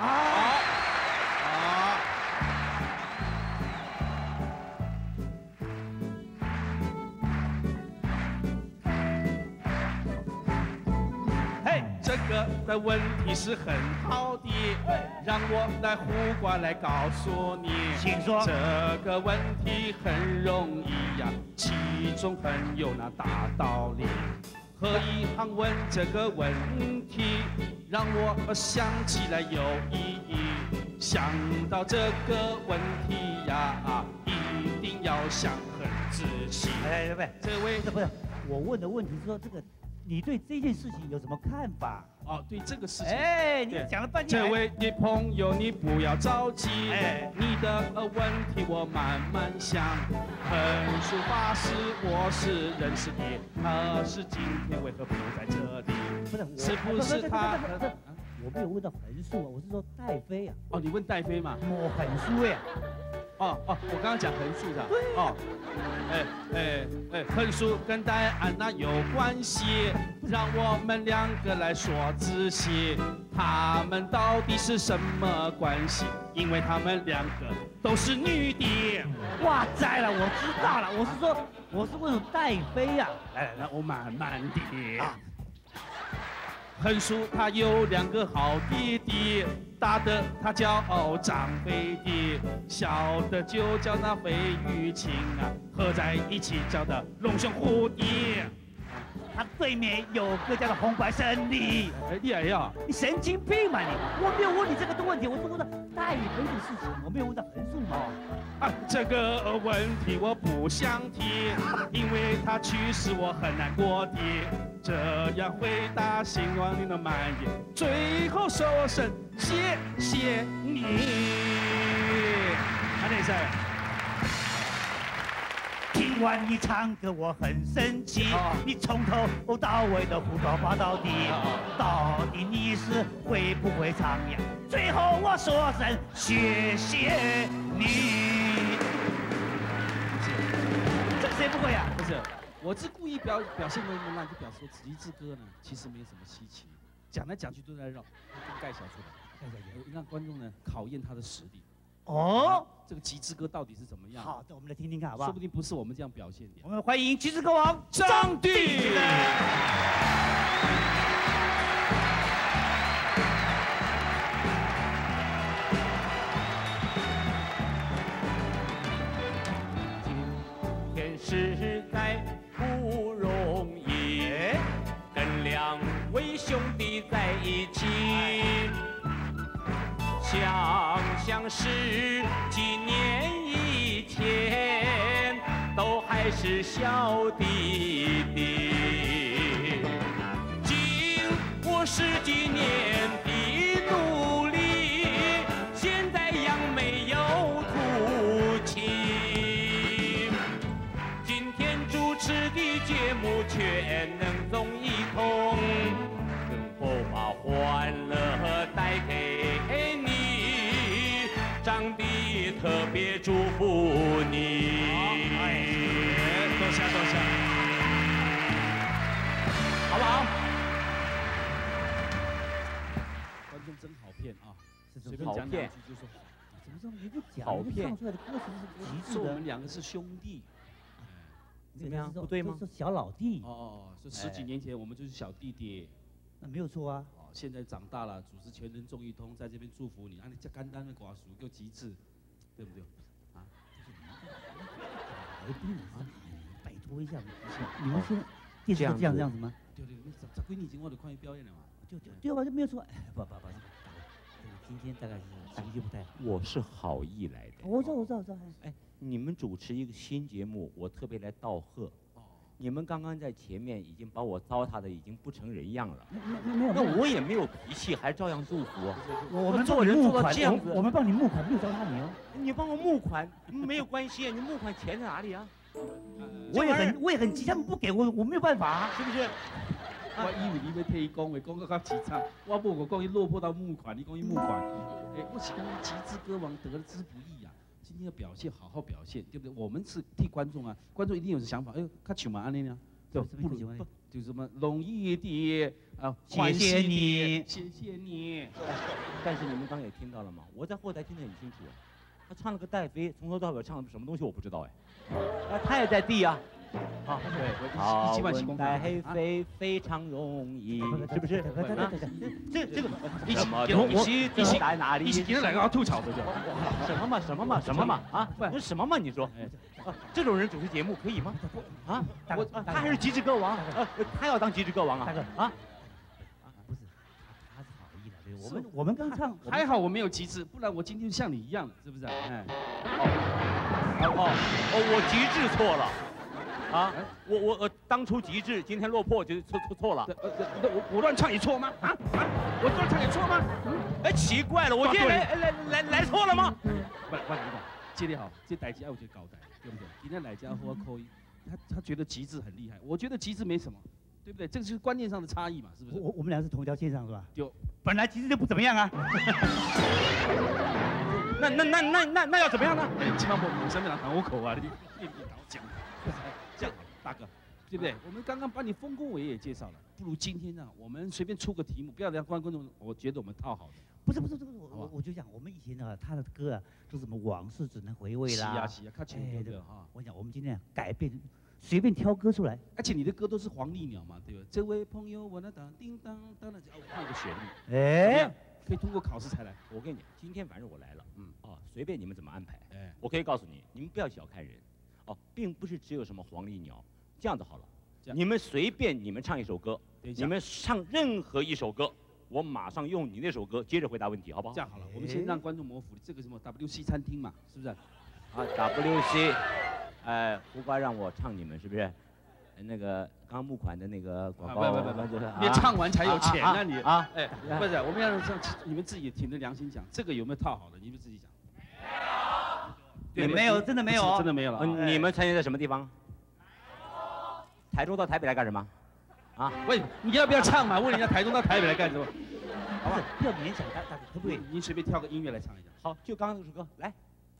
这个的问题是很好的，让我来胡瓜来告诉你。 请说。 这个问题很容易呀，其中很有那大道理。何以航问这个问题，让我想起来有意义。想到这个问题呀，一定要想很仔细。这位不是，我问的问题是说这个。你对这件事情有什么看法？ 哦，对这个事情， 你讲了半天。 这位你朋友，你不要着急，你的问题我慢慢想。横竖法师，我是认识的，可是今天为何不在这里？不是他？ 我没有问到横竖啊，我是说戴妃啊。 哦，你问戴妃嘛？ 我横竖呀。 哦，我刚刚讲横竖的。哦，横竖跟戴安娜有关系，让我们2个来说仔细，他们到底是什么关系？因为他们2个都是女的。 哇塞了，我知道了，我是问戴妃呀。 来，我慢慢的。横竖他有2个好弟弟，大的他叫张飞的，小的就叫那费玉清啊，合在一起叫的龙兄虎弟。 他对面有个叫做红白胜利。 你还要？ 你神经病嘛你！我没有问你这个的问题，我是问大于横的事情，我没有问到横竖嘛。 啊，这个问题我不想提，因为他去世我很难过的。这样回答希望你能满意。最后说声谢谢你。安内赛。 听完你唱歌我很生气，你从头到尾的胡说八道的，到底你是会不会唱呀？最后我说声谢谢你。这谁不会呀？ 不是，我是故意表现那么烂，就表示说《极致歌》呢其实没什么稀奇，讲来讲去都在绕，盖小出来，让观众呢考验他的实力。哦，这个极致歌到底是怎么样？ 好的，我们来听听看，好不好？ 说不定不是我们这样表现的。 我们欢迎极致歌王张帝。 今天实在不容易，跟两位兄弟在一起。想十几年以前，都还是小弟弟。经过十几年的努力，现在ยัง没有突起。今天主持的节目全能综艺通，能否把欢乐带给你？上帝特别祝福你。 多谢多谢， 好不好？ 观众真好骗啊！随便讲两句就说好， 怎么这么一个讲？ 好骗， 唱出来的歌词是极致的。 说我们两个是兄弟， 怎么样？ 不对吗？ 是小老弟。 哦，是十几年前我们就是小弟弟。 那没有错啊。 哦，现在长大了，主持全人综艺通，在这边祝福你。啊，你这简单的寡属够极致，对不对？啊？ 来宾啊，拜托一下，你们现在电视这样子吗？ 对，这几年前我就看你表演了嘛。 对吧？就没有错。哎，不，今天大概是情绪不太好。 我是好意来的。 我知道。 哎，你们主持一个新节目，我特别来道贺。你们刚刚在前面已经把我糟蹋的已经不成人样了。 没有。 那我也没有脾气，还照样祝福。 我们做人做到这样子，我们帮你募款，没有糟蹋你哦。 你帮我募款没有关系，你募款钱在哪里啊？ 我也很急，他们不给我没有办法，是不是？ 我以为你要替伊讲话，讲到较凄惨。我无我讲伊落魄到募款，你讲伊募款。哎，我是讲极致歌王得之不易啊。今天要表现，好好表现，对不对？我们是替观众啊，观众一定有想法。哎呦，他像嘛安尼呢？对，不就什么容易的啊？ 谢谢你， 谢谢你。 但是你们刚也听到了嘛，我在后台听得很清楚。他唱了个戴妃，从头到尾唱的什么东西我不知道哎。他也在地啊。啊，对，好，问戴妃非常容易，是不是？这个一起在哪里？ 一起今天来个要吐槽的就。 什么嘛？啊，不是什么嘛？你说，这种人主持节目可以吗？啊，他还是极致歌王，他要当极致歌王啊？啊？ 不是，他是好意的。我们刚唱， 还好我没有极致，不然我今天就像你一样了，是不是？哎。 我极致错了。啊，我当初极致，今天落魄就错了。 我乱唱也错吗？啊，我乱唱也错吗？ 哎，奇怪了，我今天来错了吗？ 我跟你讲，这里好，这代志我觉得交代，对不对？今天来家或扣一，他觉得极致很厉害，我觉得极致没什么，对不对？这个就是观念上的差异嘛，是不是？ 我们俩是同一条线上是吧？ 就本来极致就不怎么样啊。 那要怎么样呢？ 起码我身边人喊我口啊，你讲。这样，大哥，对不对？我们刚刚把你丰功伟业介绍了，不如今天呢，我们随便出个题目，不要让观众，我觉得我们套好的。 不是，我就讲，我们以前啊，他的歌啊，都什么往事只能回味啦， 是啊，看前歌哈。 我讲，我们今天改变，随便挑歌出来， 而且你的歌都是黄鹂鸟嘛，对不对？这位朋友，我那当叮当当的，换一个旋律， 哎， 可以通过考试才来。 我跟你讲，今天反正我来了，随便你们怎么安排。哎，我可以告诉你，你们不要小看人。哦，并不是只有什么黄鹂鸟，这样子好了，你们随便你们唱一首歌，你们唱任何一首歌， 我马上用你那首歌接着回答问题，好不好？ 这样好了，我们先让观众模糊这个什么 WC 餐厅嘛，是不是？ 啊 ，WC， 胡瓜让我唱你们是不是？那个刚募款的那个广告， 不，你唱完才有钱啊你啊！哎，不是，我们要让你们自己挺着良心讲，这个有没有套好的，你们自己讲。 也没有，真的没有， 真的没有了。 你们参加在什么地方？台中到台北来干什么？啊？ 喂，你要不要唱嘛？问人家台中到台北来干什么？ 好吧，不要勉强，大哥，可不可以？ 你随便挑个音乐来唱一下。 好，就刚刚那首歌，来。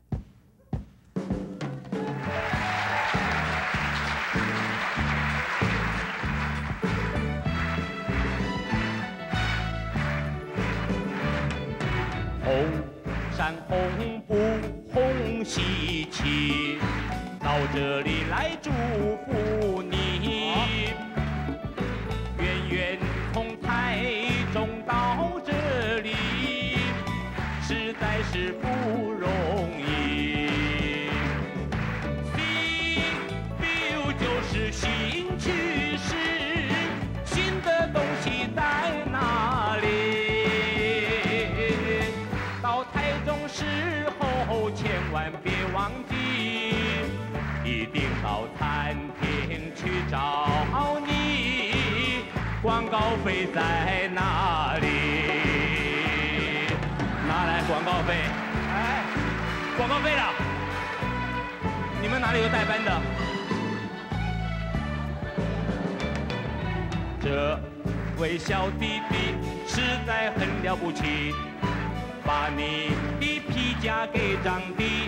红山红布红喜气，到这里来祝福你。远远从台中到这里，实在是不容易。Feel 就是新趋势，新的东西在哪里？时候千万别忘记，一定到餐厅去找你。广告费在哪里？拿来广告费。哎，广告费了。你们哪里有代班的？这位小弟弟实在很了不起。把你的皮夹给张低，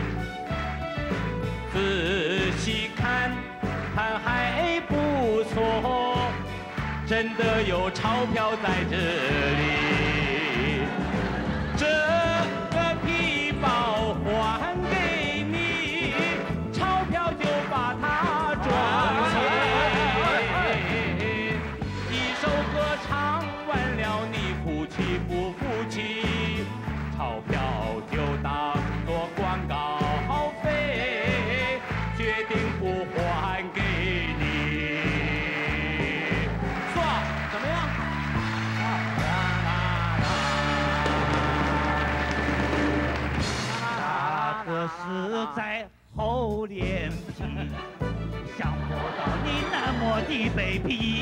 仔细看看还不错，真的有钞票在这里。这个皮包还给你，钞票就把它装起。一首歌唱完了，你服气不服气？钞票就当作广告费，决定不还给你。说怎么样？ 大哥实在厚脸皮，想不到你那么的卑鄙。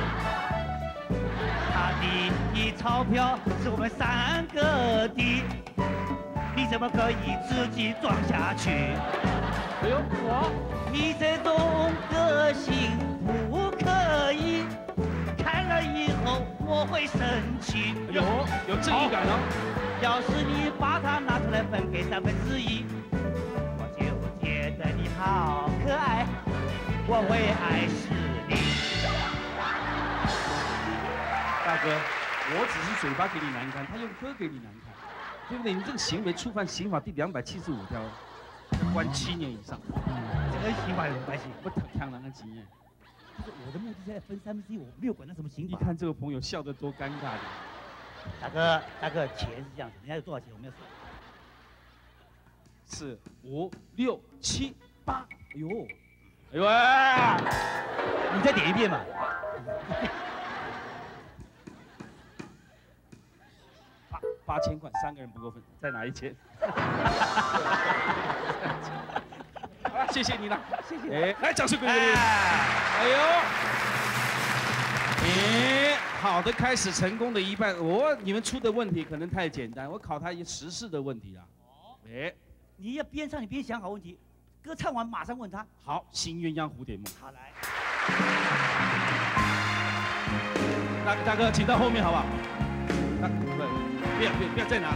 他的钞票是我们3个的，你怎么可以自己装下去？ 哎呦， 你这种个性不可以，看了以后我会生气。 有正义感哦。 要是你把它拿出来分给1/3，我就觉得你好可爱，我会爱死你。 大哥，我只是嘴巴给你难看，他用歌给你难看，对不对？你这个行为触犯刑法第275条，关7年以上。 这跟刑法有什么关系？ 不抢人的经验。 就是我的目的是在分1/3，我没有管那什么刑法。 你看这个朋友笑得多尴尬的。 大哥，钱是这样子，人家有多少钱我们要 4、 算。 5、6、7、8，哎呦，哎呦， 你再点一遍嘛。 8000块，3个人不够分，再拿1000。好了，谢谢你了， 谢谢。 来，掌声鼓励。哎呦，好的开始，成功的一半。你们出的问题可能太简单，我考他一些时事的问题啦。 你要边唱你边想好问题，歌唱完马上问他。 好，新鸳鸯蝴蝶梦。 好来。 大哥，请到后面好不好？不要再拿了。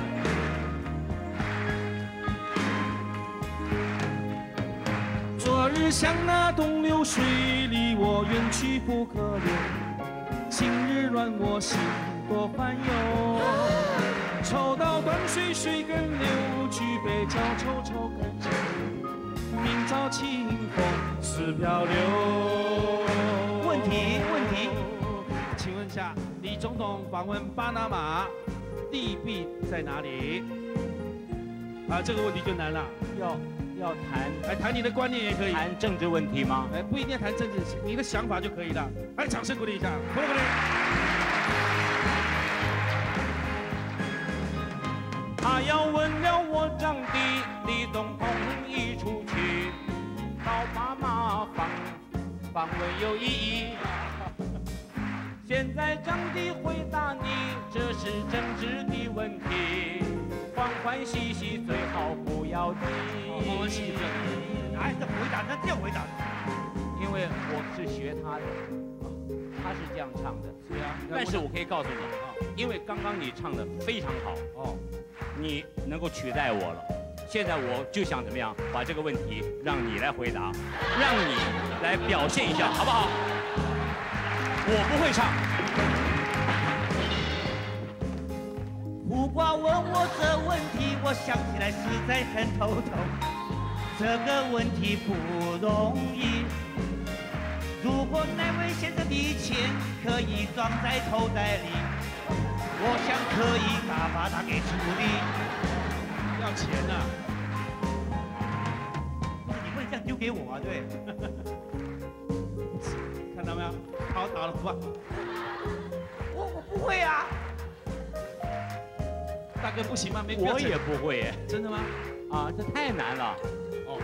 昨日像那东流水，离我远去不可留。今日乱我心多烦忧。抽刀断水水更流，举杯浇愁愁更愁。明朝清风似漂流。问题，请问一下，李总统访问巴拿马。利弊在哪里？这个问题就难了。 要谈， 谈你的观念也可以。 谈政治问题吗？ 不一定要谈政治，你的想法就可以了。掌声鼓励一下，鼓励鼓励。 有意义。现在正地回答你，这是政治的问题，欢欢喜喜最好不要提。 欢欢喜喜，哎，这回答那这样回答， 因为我是学他的，他是这样唱的。 是啊， 但是我可以告诉你，因为刚刚你唱的非常好哦，你能够取代我了。现在我就想怎么样把这个问题让你来回答，让你来表现一下，好不好？我不会唱。 苦瓜问我这问题，我想起来实在很头痛。这个问题不容易。如果那位先生的钱可以装在口袋里，我想可以把它给处理。 要钱啊！ 你不能这样丢给我啊，对。 看到没有？好打了苦瓜。 我不会啊。 大哥不行吗？没我也不会耶。 真的吗？ 啊，这太难了。 哦。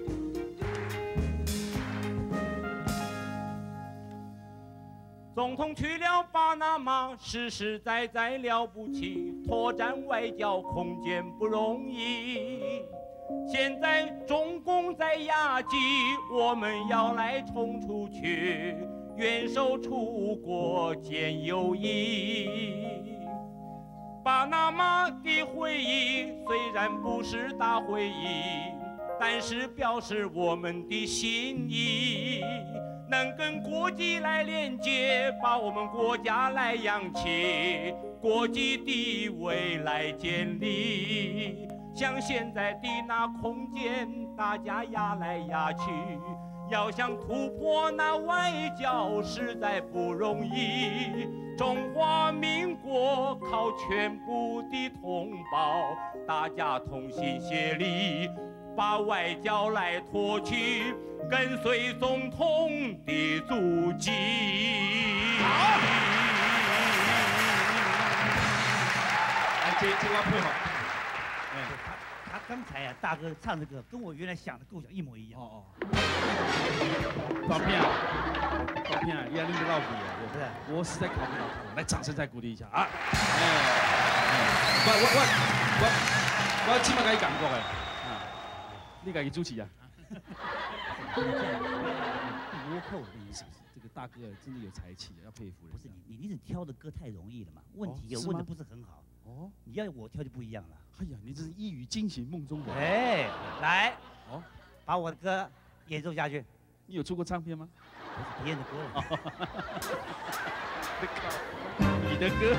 总统去了巴拿马，实实在在了不起，拓展外交空间不容易。现在中共在压击，我们要来冲出去，元首出国见友谊。巴拿马的会议虽然不是大会议，但是表示我们的心意，能跟国际来连接，把我们国家来扬起，国际地位来建立。像现在的那空间，大家压来压去，要想突破那外交，实在不容易。中华民国靠全部的同胞，大家同心协力，把外交来拓去，跟随总统的足迹。 好，来接我配合。 他刚才啊，大哥唱这个跟我原来想的构想一模一样。哦。 照片啊，照片啊，压力都到底了，对不对？我实在考不了他，来掌声再鼓励一下啊！我起码给你讲过的，啊，你给他主持啊。 倭寇的意思， 这个大哥真的有才气，要佩服。 不是你挑的歌太容易了嘛？问题也问的不是很好。哦。你要我挑就不一样了。 哎呀，你这是一语惊醒梦中人。 哎，来，哦，把我的歌演奏下去。 你有出过唱片吗？ 不是别人的歌。 你的歌。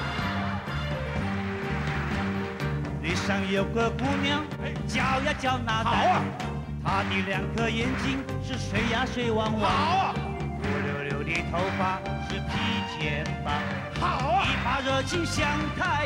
地上有个姑娘，叫呀叫那好啊，她的两颗眼睛是水呀水汪汪，好啊，乌溜溜的头发是披肩膀，好啊，一把热情像太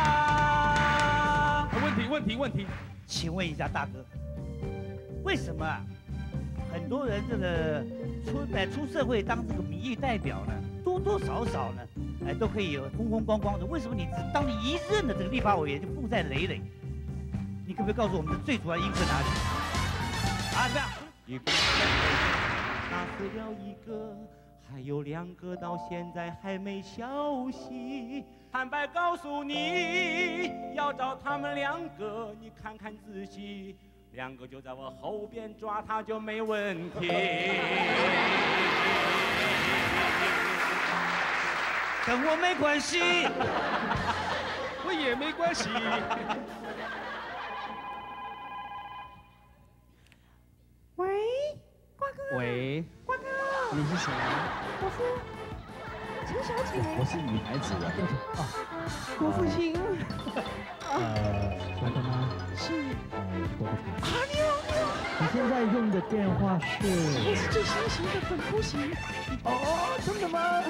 阳。 问题， 请问一下大哥，为什么很多人这个出社会当这个民意代表呢，多多少少呢，都可以有风风光光的，为什么你只当你一任的这个立法委员就负债累累？你可不可以告诉我们的最主要因素哪里？啊，这样。 一个打死了一个，还有2个到现在还没消息。坦白告诉你，要找他们2个，你看看仔细，2个就在我后边抓他就没问题。 跟我没关系， 我也没关系。 喂，瓜哥。 喂。 瓜哥。 你是谁？ 我是陈小姐。 我是女孩子啊。 郭富城。 大哥吗？ 是。 郭富城。 啊，你好。 你现在用的电话是？ 我是最新型的粉扑型。哦，真的吗？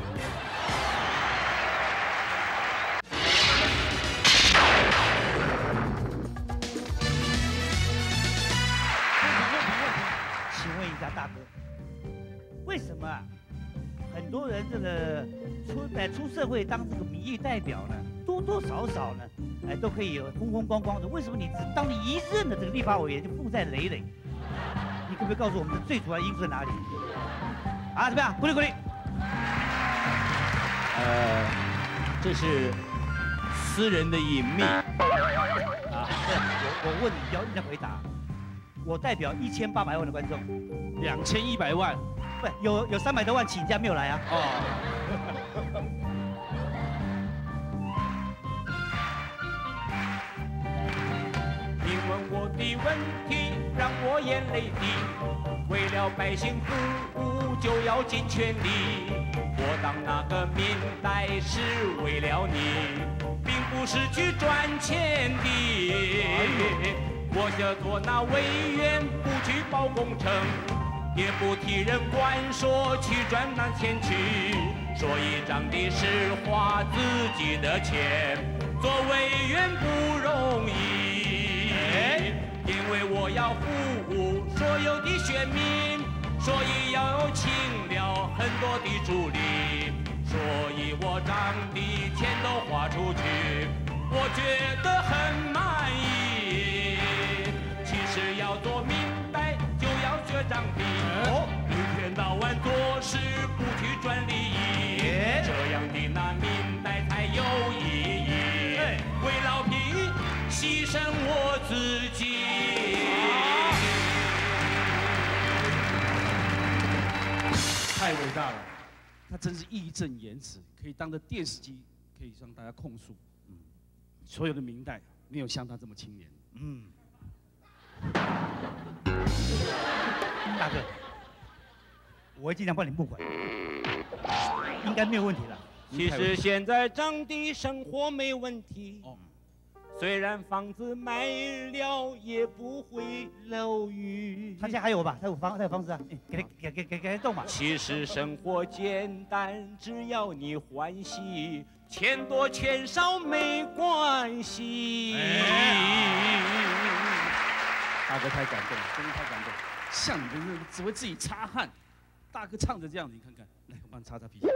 请问一下大哥，为什么很多人这个出社会当这个民意代表呢，多多少少呢，都可以有风风光光的，为什么你只当你一任的这个立法委员就负债累累？你可不可以告诉我们的最主要因素在哪里？ 啊，怎么样？鼓励鼓励。 这是私人的隐秘。 啊，我问你，要认真回答。我代表1800万的观众 ，2100万， 不，有300多万请假没有来啊。 哦。 你问我的问题让我眼泪滴，为了百姓服务就要尽全力。我当那个民代是为了你，并不是去赚钱的。我想做那委员，不去报工程，也不替人管说去赚那钱去。说一张的是花自己的钱，做委员不容易，因为我要服务所有的选民，所以要有请了很多的助理，所以我涨的钱都花出去，我觉得很满意。其实要做民代就要学长的，一天到晚做事不去赚利益，这样的那民代才有意义。为老皮牺牲我自己。 太伟大了，他真是义正言辞，可以当着电视机，可以让大家控诉。所有的民代没有像他这么清廉。 大哥，我会尽量帮你募款，应该没有问题了。 其实现在涨的生活没问题，虽然房子卖了也不会漏雨。 他家还有吧？他有房子啊，给他动嘛。 其实生活简单，只要你欢喜，钱多钱少没关系。 大哥太感动了，真的太感动。像你们只会自己擦汗，大哥唱着这样子，你看看，来，我帮你擦擦皮鞋。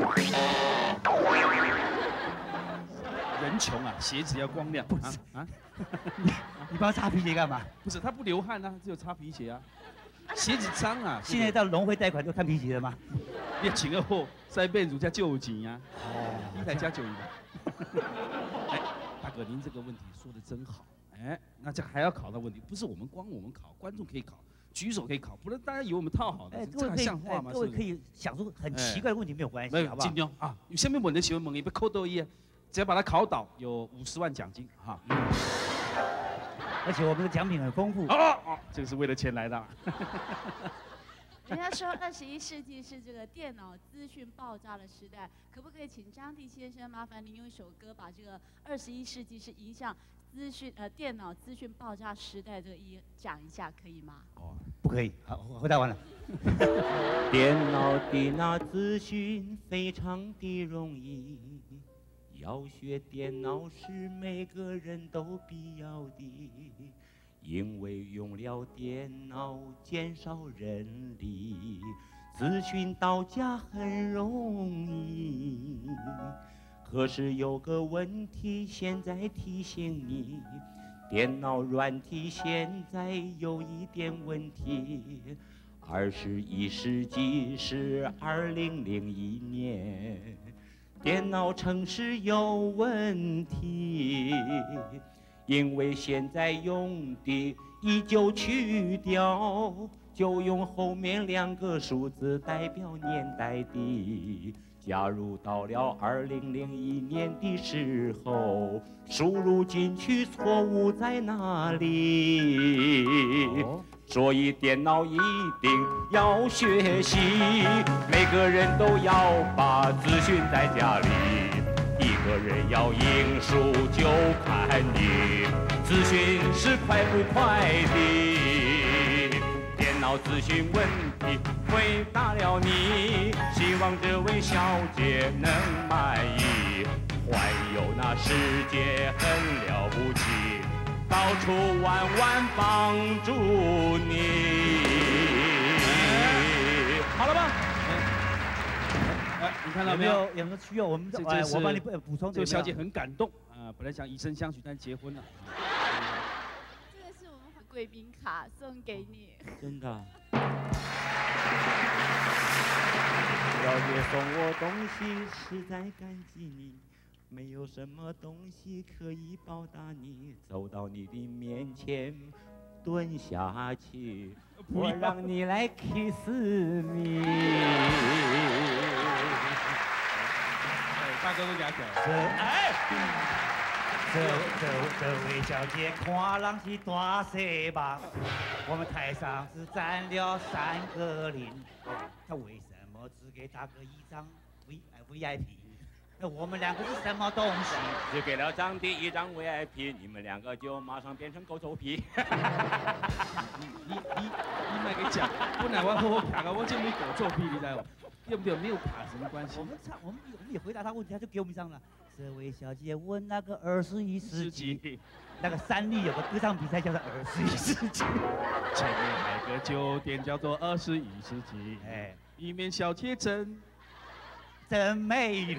人穷啊，鞋子要光亮。不是啊， 你帮他擦皮鞋干嘛？ 不是，他不流汗啊，只有擦皮鞋啊。鞋子脏啊。 现在到农会贷款都看皮鞋了吗？ 你请个货，再变如家救急啊。一台加91吧。哎，大哥，您这个问题说的真好。哎，那这还要考到问题，不是我们考，观众可以考，举手可以考，不然大家以为我们套好的，这还像话吗？ 各位可以想出很奇怪的问题没有关系，好不好？ 尽量啊，有下面问的喜欢问，也被扣到一，只要把它考倒，有50万奖金哈。 而且我们的奖品很丰富。 这个是为了钱来的。 人家说21世纪是这个电脑资讯爆炸的时代，可不可以请张帝先生麻烦您用一首歌把这个21世纪是影响电脑资讯爆炸时代这个讲一下，可以吗？ 不可以。好，我回答完了。 电脑的那资讯非常的容易，要学电脑是每个人都必要的。因为用了电脑减少人力，资讯到家很容易。可是有个问题现在提醒你，电脑软体现在有一点问题。21世纪是2001年，电脑程式有问题。因为现在用的19去掉，就用后面2个数字代表年代的。假如到了2001年的时候，输入进去错误在哪里？所以电脑一定要学习，每个人都要把资讯在家里。一个人要赢输就看你资讯是快不快的。电脑资讯问题回答了你，希望这位小姐能满意。环游那世界很了不起，到处万帮助你。好了吧？ 你看到没有？ 有没有需要我们我帮你补充？ 这位小姐很感动啊，本来想以身相许，但结婚了。 这个是我们贵宾卡送给你。 真的。 小姐送我东西实在感激你，没有什么东西可以报答你。走到你的面前，蹲下去，我让你来 kiss me。 大哥都给他讲。 这位小姐看上去大色吧？我们台上只站了3个人，他为什么只给大哥1张 VIP？ 那我们2个是什么东西？ 只给了张帝1张 VIP， 你们2个就马上变成狗走皮。 你卖给讲，本来我好卡个，我就没狗做屁，你知道吗？对不对？没有卡什么关系。 我们也回答他问题，他就给我们1张了。这位小姐问那个21世纪，那个3立有个歌唱比赛叫做21世纪。 前面还有个酒店叫做21世纪，哎，里面小姐真美丽。 我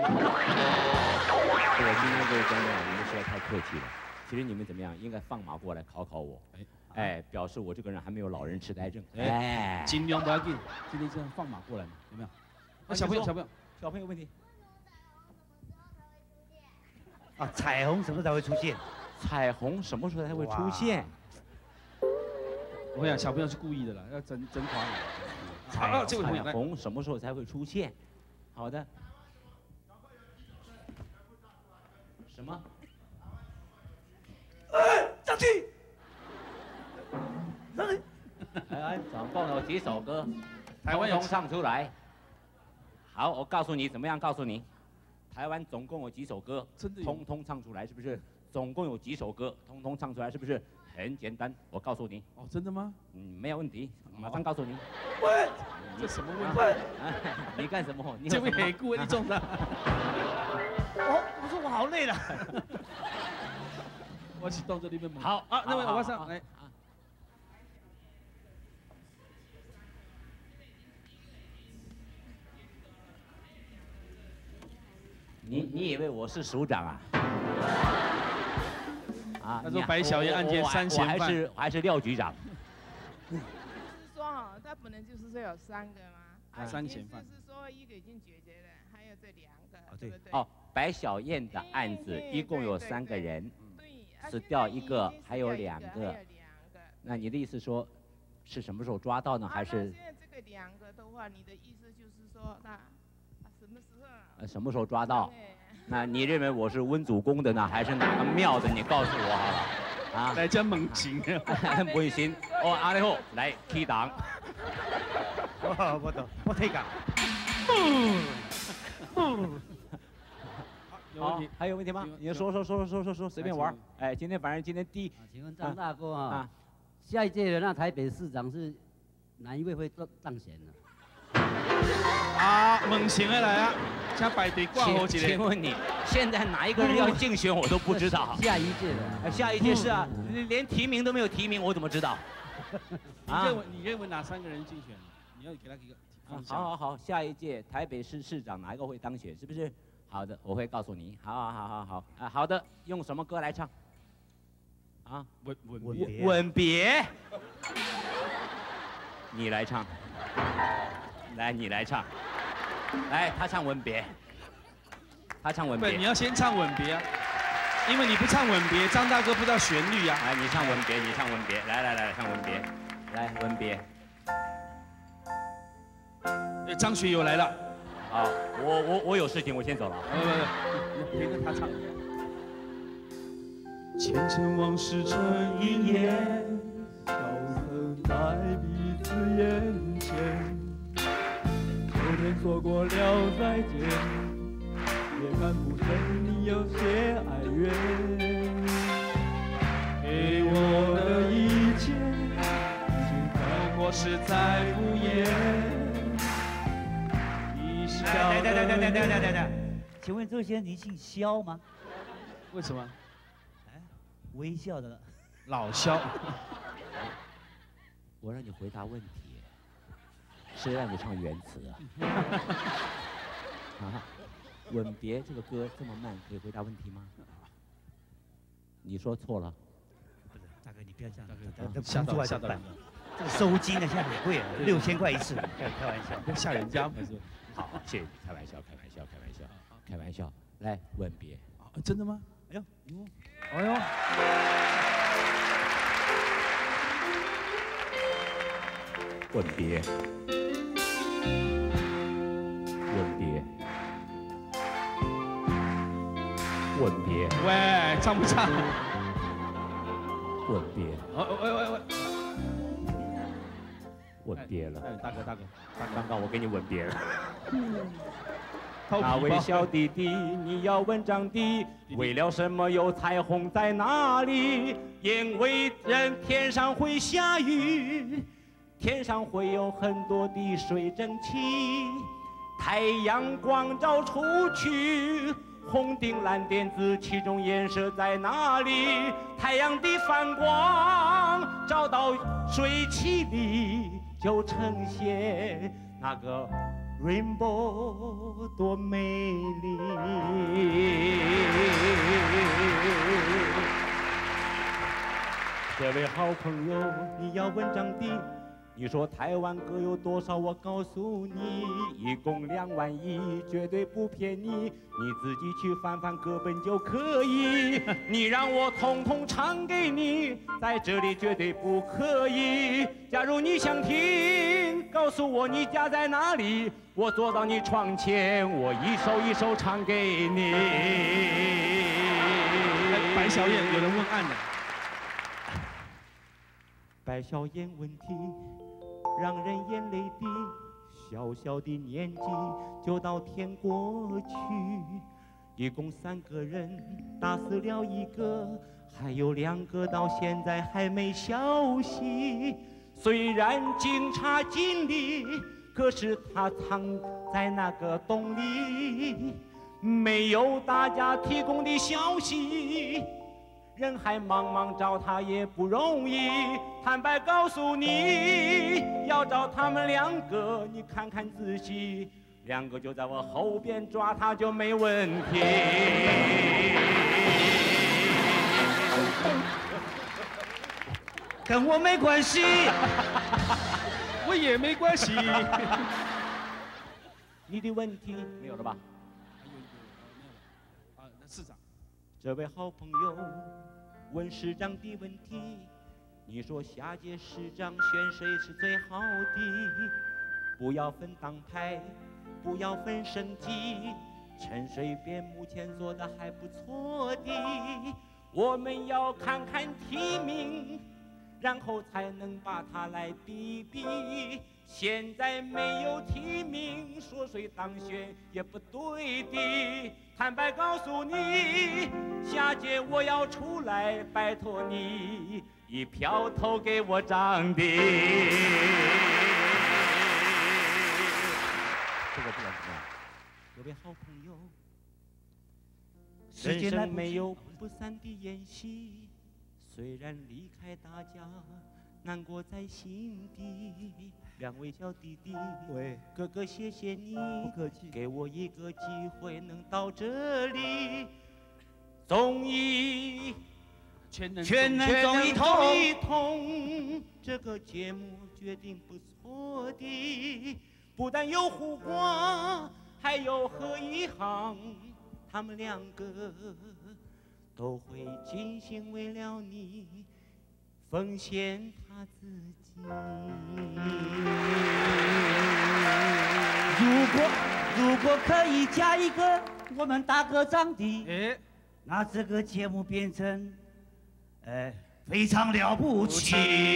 今天各位观众，你们实在太客气了。其实你们怎么样，应该放马过来考考我，哎，表示我这个人还没有老人痴呆症。哎， 尽量不要紧，今天这样放马过来嘛，有没有？那小朋友问题。 啊，彩虹什么时候才会出现？ 彩虹什么时候才会出现？ 我想小朋友是故意的啦，要整垮你。 彩虹什么时候才会出现？好的。什么？ 上去。 哎，总共有几首歌？ 台湾有唱出来。好，我告诉你怎么样？告诉你。台湾总共有几首歌？通通唱出来是不是？总共有几首歌？通通唱出来是不是？很简单，我告诉你。 哦，真的吗？ 没有问题，马上告诉你。 喂，这什么问题？ 你干什么？ 这位黑姑，你中的。 我说我好累了。 我去动作里面猛。 好啊，那位我上来。 你以为我是署长啊？啊， 他说白小燕案件3嫌犯， 我还是廖局长。 是说哈，他本来就是说有3个嘛 ，3嫌犯。 是说1个已经解决了，还有这2个，对不对？ 哦，白小燕的案子一共有3个人，死掉1个，还有2个。那你的意思说，是什么时候抓到呢？还是？ 现在这个2个的话，你的意思就是说，那什么时候？ 什么时候抓到？那你认为我是温祖公的呢，还是哪个庙的？你告诉我好了。啊， 来真猛禽， 猛禽。哦，阿里后来起档。 我懂，我退岗。 好，还有问题吗？你说，随便玩。哎，今天第一。 请问张大哥啊，下一届的那台北市长是哪一位会当选呢？ 啊，猛禽的来啊！先排队挂好几个。 请问你，现在哪一个人要竞选我都不知道。 下一届的。 下一届是啊，连提名都没有提名，我怎么知道？ 你认为哪3个人竞选？你要给他一个方向。 好，下一届台北市市长哪一个会当选？是不是？好的，我会告诉你。好啊，好的，用什么歌来唱？啊，吻别。你来唱。来，你来唱。来，他唱吻别。 对，你要先唱吻别啊，因为你不唱吻别，张大哥不知道旋律呀。 来，你唱吻别，来，唱吻别，来，吻别。 张学友来了。 好，我有事情，我先走了。 不，陪着他唱。 前尘往事成云烟，笑声在彼此眼前。昨天说过了再见，也看不出你有些哀怨。给我的一切，只看我是在敷衍。 等，请问这些人你姓肖吗？ 为什么？ 微笑的老肖。 我让你回答问题，谁让你唱原词啊？啊，吻别这个歌这么慢，可以回答问题吗？你说错了。 大哥你不要这样， 吓到了，吓到了。 这个收金啊，现在很贵啊，6000块一次，开玩笑， 不要吓人家不是？ 好，谢谢你，开玩笑，开玩笑，开玩笑，开玩笑。来，吻别。 真的吗？ 哎呦， 哎呦。 吻别，吻别，吻别。 喂，唱不唱？ 吻别。 喂。 吻别了。 大哥， 刚刚我给你吻别了。那位小弟弟，你要问张帝，为了什么有彩虹在哪里？因为天上会下雨。天上会有很多的水蒸气，太阳光照出去，红靛蓝靛紫其中颜色在哪里？太阳的反光照到水汽里，就呈现那个 rainbow 多美丽。这位好朋友，你要问张帝。你说台湾歌有多少？我告诉你，一共2万1，绝对不骗你。你自己去翻翻歌本就可以。你让我统统唱给你，在这里绝对不可以。假如你想听，告诉我你家在哪里，我坐到你床前，我一首一首唱给你。 白小燕，有人问案了。 白小燕问题。让人眼泪滴，小小的年纪就到天国去，一共3个人，打死了1个，还有2个到现在还没消息。虽然警察尽力，可是他藏在那个洞里，没有大家提供的消息。人海茫茫找他也不容易，坦白告诉你，要找他们2个，你看看仔细，2个就在我后边抓他就没问题。 跟我没关系， 我也没关系。 你的问题没有了吧？ 市长， 这位好朋友。问市长的问题，你说下届市长选谁是最好的？不要分党派，不要分省级，陈水扁目前做的还不错的。我们要看看提名，然后才能把他来比比。现在没有提名，说谁当选也不对的。坦白告诉你，下届我要出来，拜托你一票投给我张帝。这个不管怎么样，各位好朋友，人生没有不散的宴席，虽然离开大家，难过在心底。2位小弟弟，哥哥谢谢你，不客气，给我一个机会能到这里。综艺全能综艺通，这个节目决定不错的，不但有胡瓜，还有何以航，他们2个都会尽心为了你奉献他自己。 如果可以加一个我们大哥张帝，那这个节目变成，非常了不起。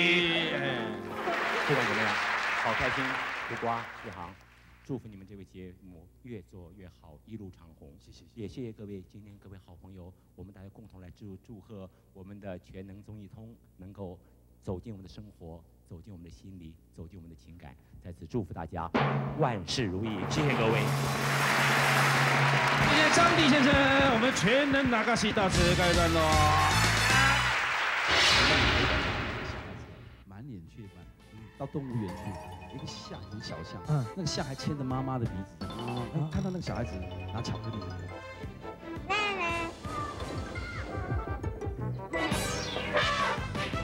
不管怎么样，好开心，胡瓜、一航，祝福你们这位节目越做越好，一路长虹。谢谢，也谢谢各位今天各位好朋友，我们大家共同来祝贺我们的全能综艺通能够走进我们的生活，走进我们的心里，走进我们的情感。在此祝福大家万事如意，谢谢各位。 谢谢张帝先生，我们全能那个戏到此告一段落。满脸雀斑，到动物园去，一个象，很小象，那个象还牵着妈妈的鼻子，看到那个小孩子拿巧克力。 奶奶。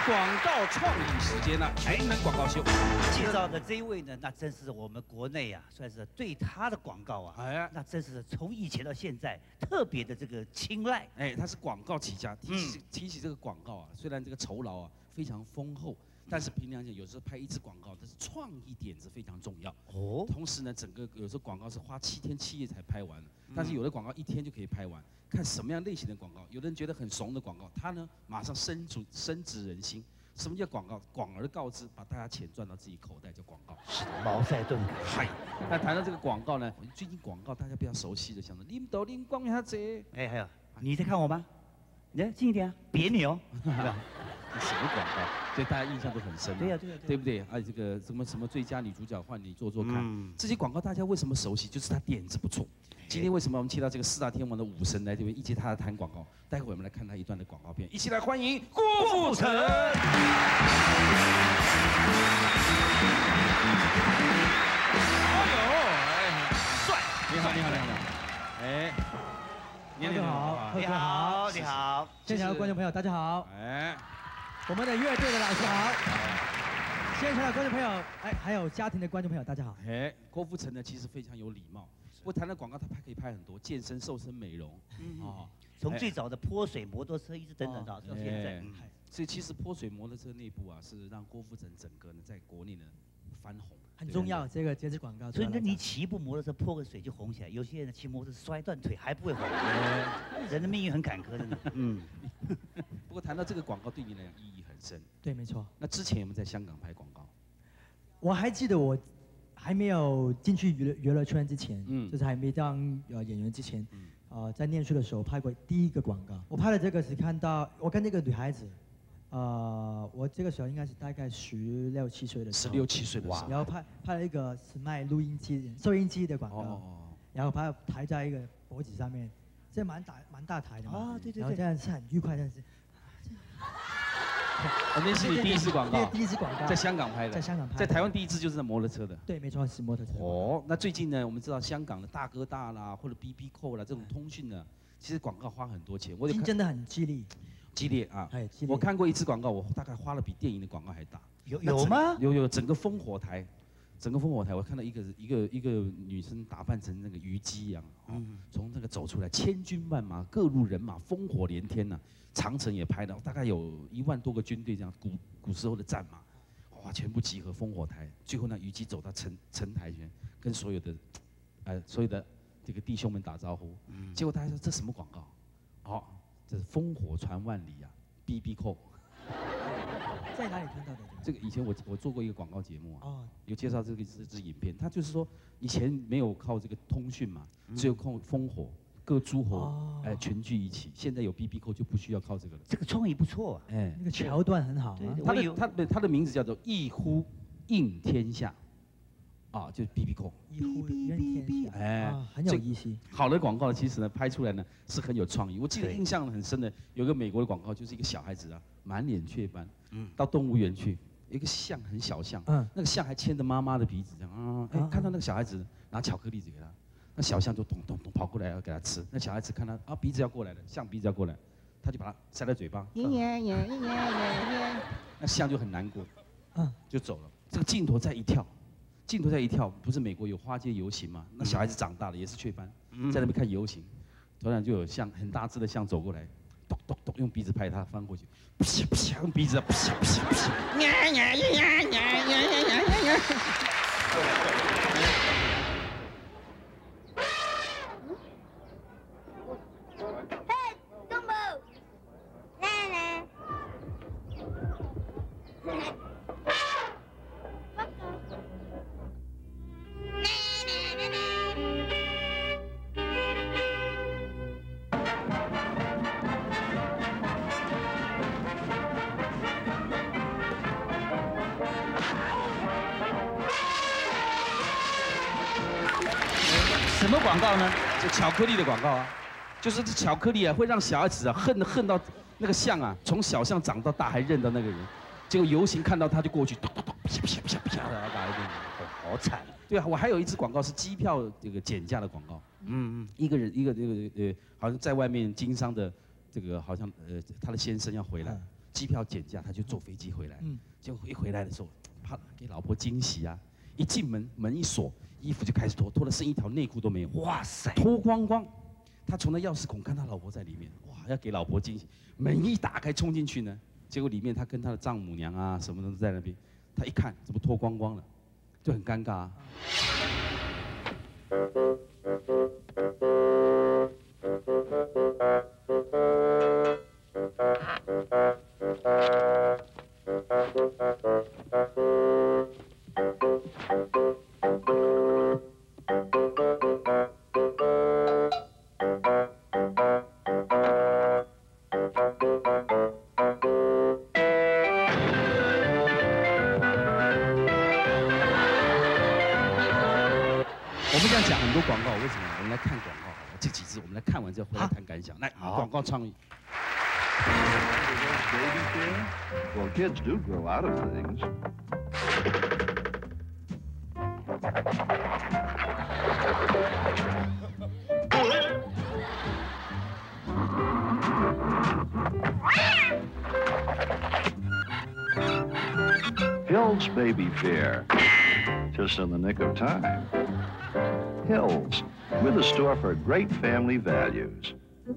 广告创意时间了，全能广告秀。 介绍的这一位呢，那真是我们国内啊，算是对他的广告啊，那真是从以前到现在特别的这个青睐。 哎，他是广告起家，提起这个广告啊，虽然这个酬劳啊非常丰厚。 但是凭良心，有时候拍一支广告，但是创意点子非常重要。哦。同时呢，整个有时候广告是花7天7夜才拍完，但是有的广告1天就可以拍完。看什么样类型的广告，有的人觉得很怂的广告，他呢马上深植人心。什么叫广告？广而告之，把大家钱赚到自己口袋叫广告。 是的，茅塞顿开。 嗨。那谈到这个广告呢，最近广告大家比较熟悉的，像是领导领光下这。 哎，还有，你在看我吗？你近一点啊，别扭。 什么广告？对大家印象都很深。 对呀， 对不对？啊，这个什么最佳女主角换你做做看，这些广告大家为什么熟悉？就是他点子不错。今天为什么我们请到这个4大天王的武神来这边一起他谈广告？待会我们来看他一段的广告片，一起来欢迎郭富城。哎呦，帅！你好。哎。 你好， 你好， 现场的观众朋友，大家好。 哎， 我们的乐队的老师好。现场的观众朋友，哎，还有家庭的观众朋友，大家好。 哎，郭富城呢，其实非常有礼貌。不过谈到广告，他可以拍很多健身、瘦身、美容。哦， 从最早的泼水摩托车一直等到现在。 所以其实泼水摩托车那部啊，是让郭富城整个呢在国内呢翻红。 很重要，这支广告。 所以你骑一部摩托车泼个水就红起来，有些人骑摩托车摔断腿还不会红。人的命运很坎坷，真的。 不过谈到这个广告，对你来讲意义很深。 对，没错。 那之前有没有在香港拍广告？ 我还记得我还没有进去娱乐圈之前，就是还没当演员之前，在念书的时候拍过第一个广告。我拍的这个是看到我跟那个女孩子。 我这个时候应该是大概16、17岁的时候， 16、17岁的时候， 然后拍了一个是卖录音机、收音机的广告，然后抬在一个脖子上面，这蛮大台的嘛， 对， 然后这样是很愉快，但是。 那是你第一支广告？ 第一支广告， 在香港拍的， 在香港拍， 在台湾第一支就是那摩托车的。 对，没错，是摩托车。 哦，那最近呢，我们知道香港的大哥大啦，或者 BB 扣啦这种通讯呢，其实广告花很多钱， 竞争的很激烈。 激烈啊！我看过一支广告，我大概花了比电影的广告还大。 有吗？ 有，整个烽火台，我看到一个女生打扮成那个虞姬一样，从那个走出来，千军万马，各路人马，烽火连天呐！长城也拍到，大概有1万多个军队这样，古时候的战马，哇，全部集合烽火台。最后呢，虞姬走到城台前，跟所有的这个弟兄们打招呼。结果大家说这什么广告？哦。 这是烽火传万里啊 ，BB 扣。 在哪里看到的？ 这个以前我做过一个广告节目啊，有介绍这支影片。他就是说，以前没有靠这个通讯嘛，只有靠烽火，各诸侯群聚一起。现在有 BB 扣就不需要靠这个了。 这个创意不错啊， 哎，那个桥段很好啊。 他的名字叫做一呼应天下。 啊，就是 BB 扣， 哎，很有意思。 好的广告其实呢，拍出来呢是很有创意。我记得印象很深的，有个美国的广告，就是一个小孩子啊，满脸雀斑，到动物园去，一个象很小象，那个象还牵着妈妈的鼻子这样啊，哎，看到那个小孩子拿巧克力给他，那小象就咚咚咚跑过来要给他吃，那小孩子看他啊鼻子要过来了，象鼻子要过来，他就把它塞在嘴巴，那象就很难过，就走了。这个镜头再一跳。 镜头再一跳，不是美国有花街游行吗？那小孩子长大了也是雀斑，在那边看游行，突然就有象很大只的象走过来，咚咚咚用鼻子拍他翻过去，啪啪用鼻子啪啪啪，呀呀呀呀呀呀呀呀！ 嘿，东宝，奶奶。 什么广告呢？就巧克力的广告啊，就是这巧克力啊，会让小孩子啊恨到那个象啊，从小象长到大还认到那个人，结果游行看到他就过去，咚咚咚，啪啪啪啪啪的打一顿，好惨。对啊，我还有一支广告是机票这个减价的广告，一个人好像在外面经商的这个好像他的先生要回来， 机票减价，他就坐飞机回来。结果一回来的时候，怕给老婆惊喜啊！一进门，门一锁，衣服就开始脱，脱的剩一条内裤都没有。哇塞，脱光光！他从那钥匙孔看他老婆在里面，哇，要给老婆惊喜。门一打开，冲进去呢，结果里面他跟他的丈母娘啊什么的都在那边。他一看，怎么脱光光了，就很尴尬啊。我们这样讲很多广告，为什么？我们来看广告好了，这几支我们来看完之后回来谈感想。来，广告倡议。 Well, kids do grow out of things. Hill's Baby Fair, just in the nick of time. Hill's, with a store for great family values.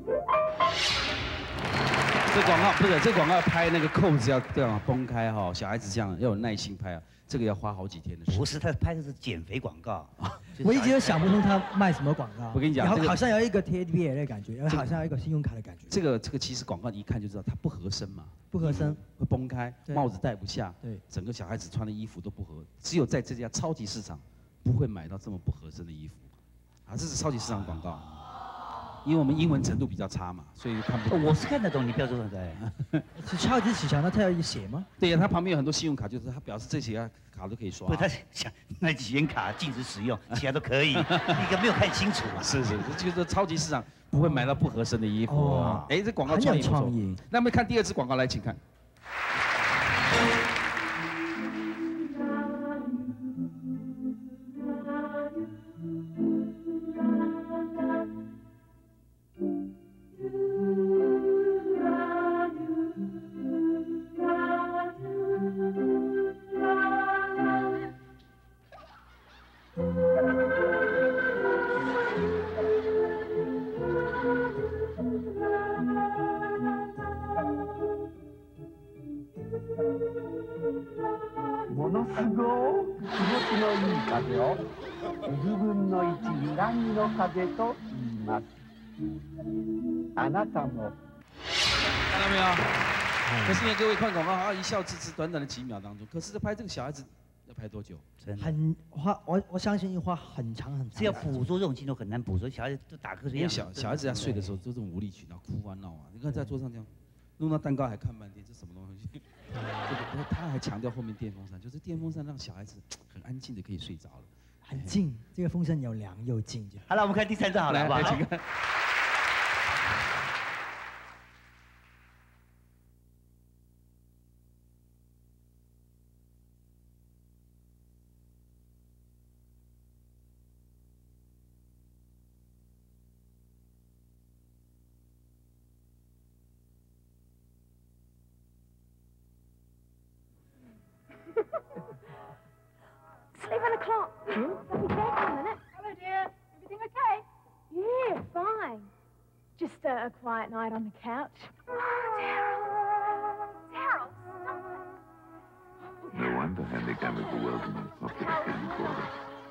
这广告不是，这广告拍那个扣子要这样崩开哈，小孩子这样要有耐心拍啊，这个要花好几天的时间。 不是，他拍的是减肥广告。 我一直都想不通他卖什么广告。 我跟你讲， 好像有一个贴币的感觉，好像有一个信用卡的感觉。 这个其实广告一看就知道它不合身嘛， 不合身， 会崩开，帽子戴不下， 对， 整个小孩子穿的衣服都不合，只有在这家超级市场不会买到这么不合身的衣服，啊，这是超级市场广告。 因为我们英文程度比较差嘛，所以看不懂。 我是看得懂，你不要说在。 是超级市场，那他要写吗？ 对呀，他旁边有很多信用卡，就是他表示这些卡都可以刷。 不，他想那几元卡禁止使用，其他都可以。你可没有看清楚嘛？ 是，就是超级市场不会买到不合身的衣服。哎，这广告创意不错。那我们看第二支广告，来，请看。 ものすごく気持ちのいい風を2分の1南の風と言います。あなたも。 看到没有？可是呢，各位看广告，好像一笑置之，短短的几秒当中，可是拍这个小孩子要拍多久？ 很花，我相信花很长。 是要捕捉这种镜头很难捕捉，小孩子都打瞌睡。 因为小孩子在睡的时候都这种无理取闹，哭啊闹啊。你看在桌上这样，弄到蛋糕还看半天，这什么东西？他还强调后面电风扇，就是电风扇让小孩子很安静的可以睡着了。 很静，这个风扇又凉又静。 好了，我们看第三张好了，好不好？ 请看。 It's 11 o'clock. I'll be back in a minute. Hello, dear. Everything okay? Yeah, fine. Just a quiet night on the couch. Daryl. Daryl, stop it. No wonder Handy Cam is the world's most popular film recorder.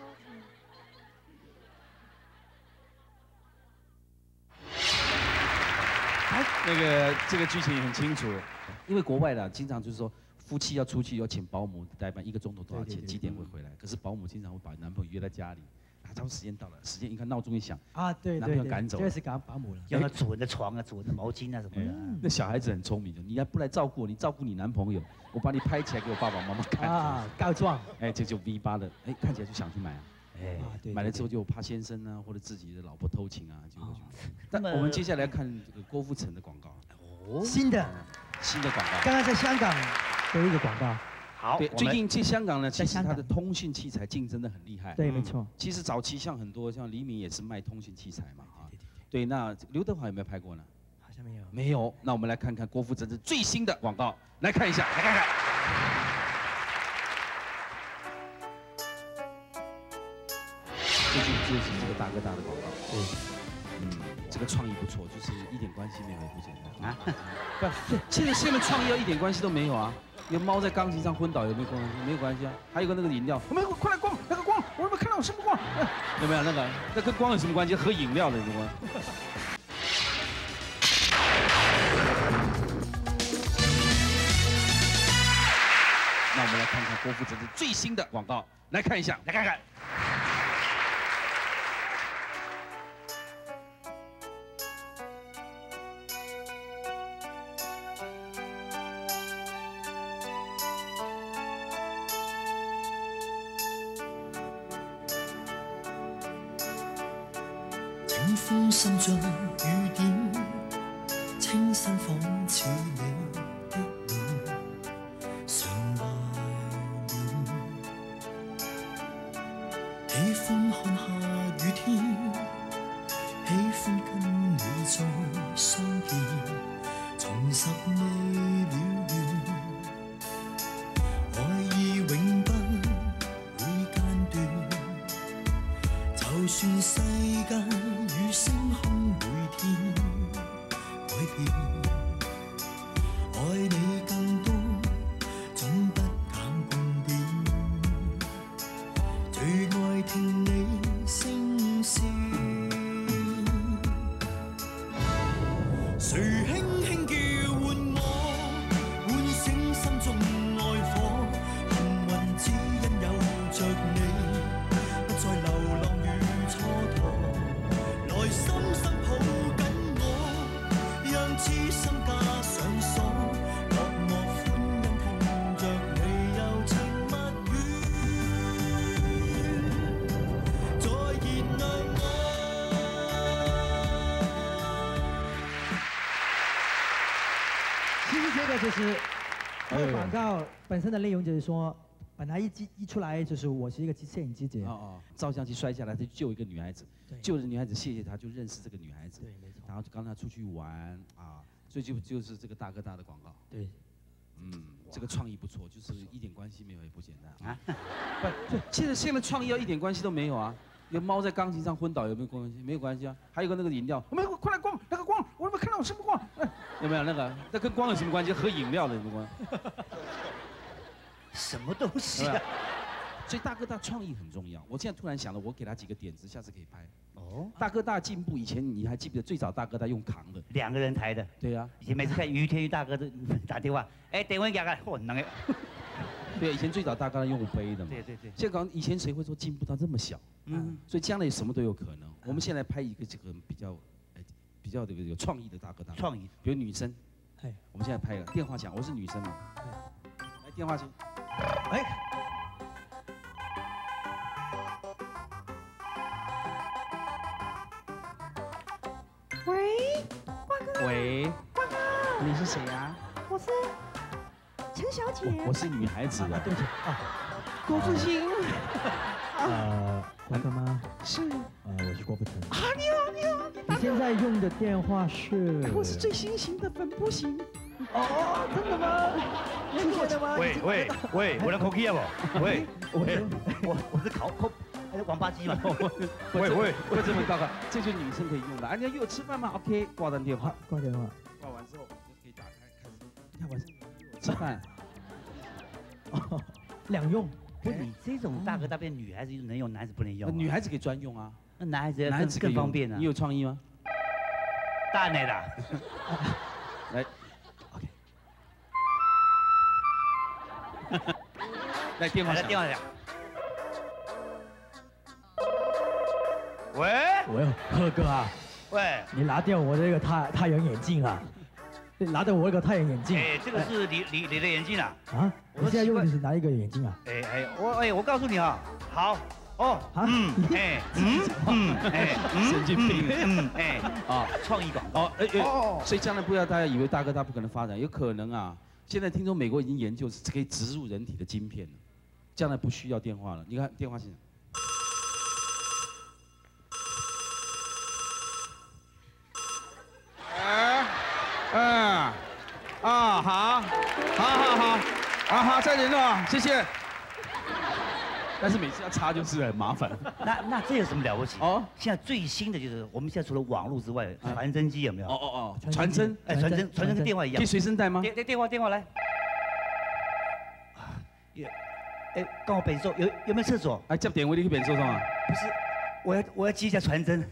那个这个剧情很清楚，因为国外的经常就是说夫妻要出去要请保姆代班，1个钟头多少钱，几点会回来？可是保姆经常会把男朋友约在家里，他们时间到了，时间一看闹钟一响， 啊，对， 男朋友赶走， 这个是赶保姆了， 要主人的床啊，主人的毛巾啊什么的。 那小孩子很聪明的，你还不来照顾我，你照顾你男朋友，我把你拍起来给我爸爸妈妈看。 啊，告状。 哎，这就 V8的，哎，看起来就想去买啊。 哎， 对，买了之后就怕先生啊，或者自己的老婆偷情啊，就会去。但我们接下来看这个郭富城的广告。 哦，新的广告。 刚刚在香港有一个广告。 好， 对，最近去香港呢，其实它的通讯器材竞争的很厉害。 对，没错。 其实早期像很多像黎明也是卖通讯器材嘛，啊。对，那刘德华有没有拍过呢？ 像没有。 没有，那我们来看看郭富城的最新的广告，来看一下，来看看。这就是这个大哥大的广告。对。这个创意不错，就是一点关系没有也不简单啊。不，现在创意要一点关系都没有啊。有猫在钢琴上昏倒有没有关系？没有关系啊。还有个那个饮料，没有，快来光，那个光，我有没有看到我什么光？有没有那个？那跟光有什么关系？喝饮料的什么关系？那我们来看看郭富城的最新的广告，来看一下，来看看。 清風滲着雨點，清新仿似你的臉，常懷念。喜歡看下雨天，喜歡跟你再相見，重拾未了緣，愛意永不會間斷。就算世間與星空每天改變，愛你更多，總不減半點。最愛聽你聲線，誰輕輕叫喚我，喚醒心中愛火。幸運只因有着你，不再流浪。來深深抱緊我，讓痴心加上鎖，默默歡欣聽着你柔情蜜語，再燃亮我。 其實這個就是這個廣告本身的內容，就是說。本來一出來就是我是一個攝影記者， 照相機摔下來，他就救一個女孩子，救了女孩子，謝謝她，就認識這個女孩子，對，沒錯。然後就剛才出去玩啊，所以就是這個大哥大的廣告，對，這個創意不錯，就是一點關係沒有也不簡單啊。不，現在創意要一點關係都沒有啊。有貓在鋼琴上昏倒有沒有關係？沒有關係啊。還有個那個飲料，沒有，快來光，那個光，我有沒有看到什麼光？有沒有那個？那跟光有什麼關係？喝飲料的有什麼關係？ 什麼東西啊？ 所以大哥大創意很重要。我現在突然想了，我給他幾個點子，下次可以拍。哦。大哥大進步，以前你還記不記得最早大哥大用扛的 ？2個人抬的。 對啊。 以前每次看於天宇大哥都打電話，哎，電話給我，能嘅。 對，以前最早大哥大用背的嘛。 對對對。 現在講以前誰會說進步到這麼小？所以將來什麼都有可能。我們現在拍一個這個比較這個有創意的大哥大。 創意。 比如女生。我們現在拍了電話響，我是女生嘛。來電話響。哎， 喂，瓜哥。 喂， 瓜哥。 你是誰呀？ 我是陳小姐。 我是女孩子的。 對不起啊， 郭富城。 瓜哥嗎？ 是。 我是郭富城。 啊，你好，你好。 你現在用的電話是？ 我是最新型的粉波型。哦，真的嗎？出現的嗎？ 喂，我的口氣啊不？喂，我是還是王八雞嘛？ 喂，這麼高，這就是女生可以用的。啊，你要約我吃飯嗎 ？OK， 掛斷電話。 掛電話。 掛完之後就可以打開，開始。你看晚上吃飯。 哦，兩用。 不，你這種大哥大便女孩子能用，男孩子不能用。 女孩子可以專用啊。 那男孩子更方便啊。 你有創意嗎？ 大奶的。 來。來電話響。 喂，賀哥啊。 喂。 你拿掉我這個太陽眼鏡啊！你拿掉我這個太陽眼鏡。 哎，這個是你的眼鏡啊。 啊？你現在用的是哪一個眼鏡啊？ 我告訴你啊，好。哦， 神經病， 創意廣告。 所以將來不要大家以為大哥大不可能發展，有可能啊。現在聽說美國已經研究可以植入人體的晶片了，將來不需要電話了。你看電話線。 感人了，谢谢。但是每次要插就是很麻烦。 那这有什么了不起？哦，现在最新的就是我们现在除了网络之外，传真机有没有？ 哦，传真， 哎，传真跟电话一样。 可以随身带吗？ 电话来。哎，跟我本座有没有厕所？ 哎，接电话你去本座上啊？ 不是，我要寄一下传真。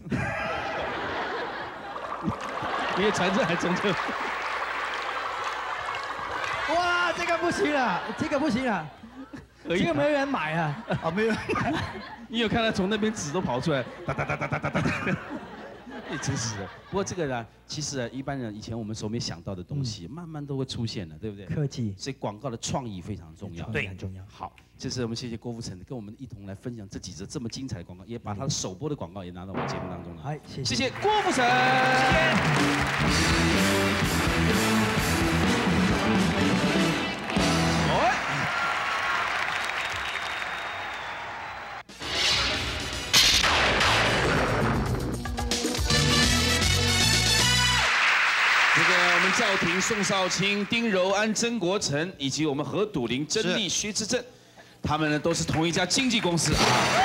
你的传真还真的。 哇，这个不行了，这个不行了，这个没有人买啊！ 啊，没有。 你有看到从那边纸都跑出来，哒。真是的。不过这个呢，其实一般人以前我们所没想到的东西，慢慢都会出现了，对不对？ 科技。 所以广告的创意非常重要， 对，很重要。 好，这次我们谢谢郭富城跟我们一同来分享这几则这么精彩的广告，也把他的首播的广告也拿到我们节目当中来。谢谢郭富城。赵婷、宋少卿、丁柔安、曾国成，以及我们何笃林、甄丽、薛之正，他们呢都是同一家经纪公司啊。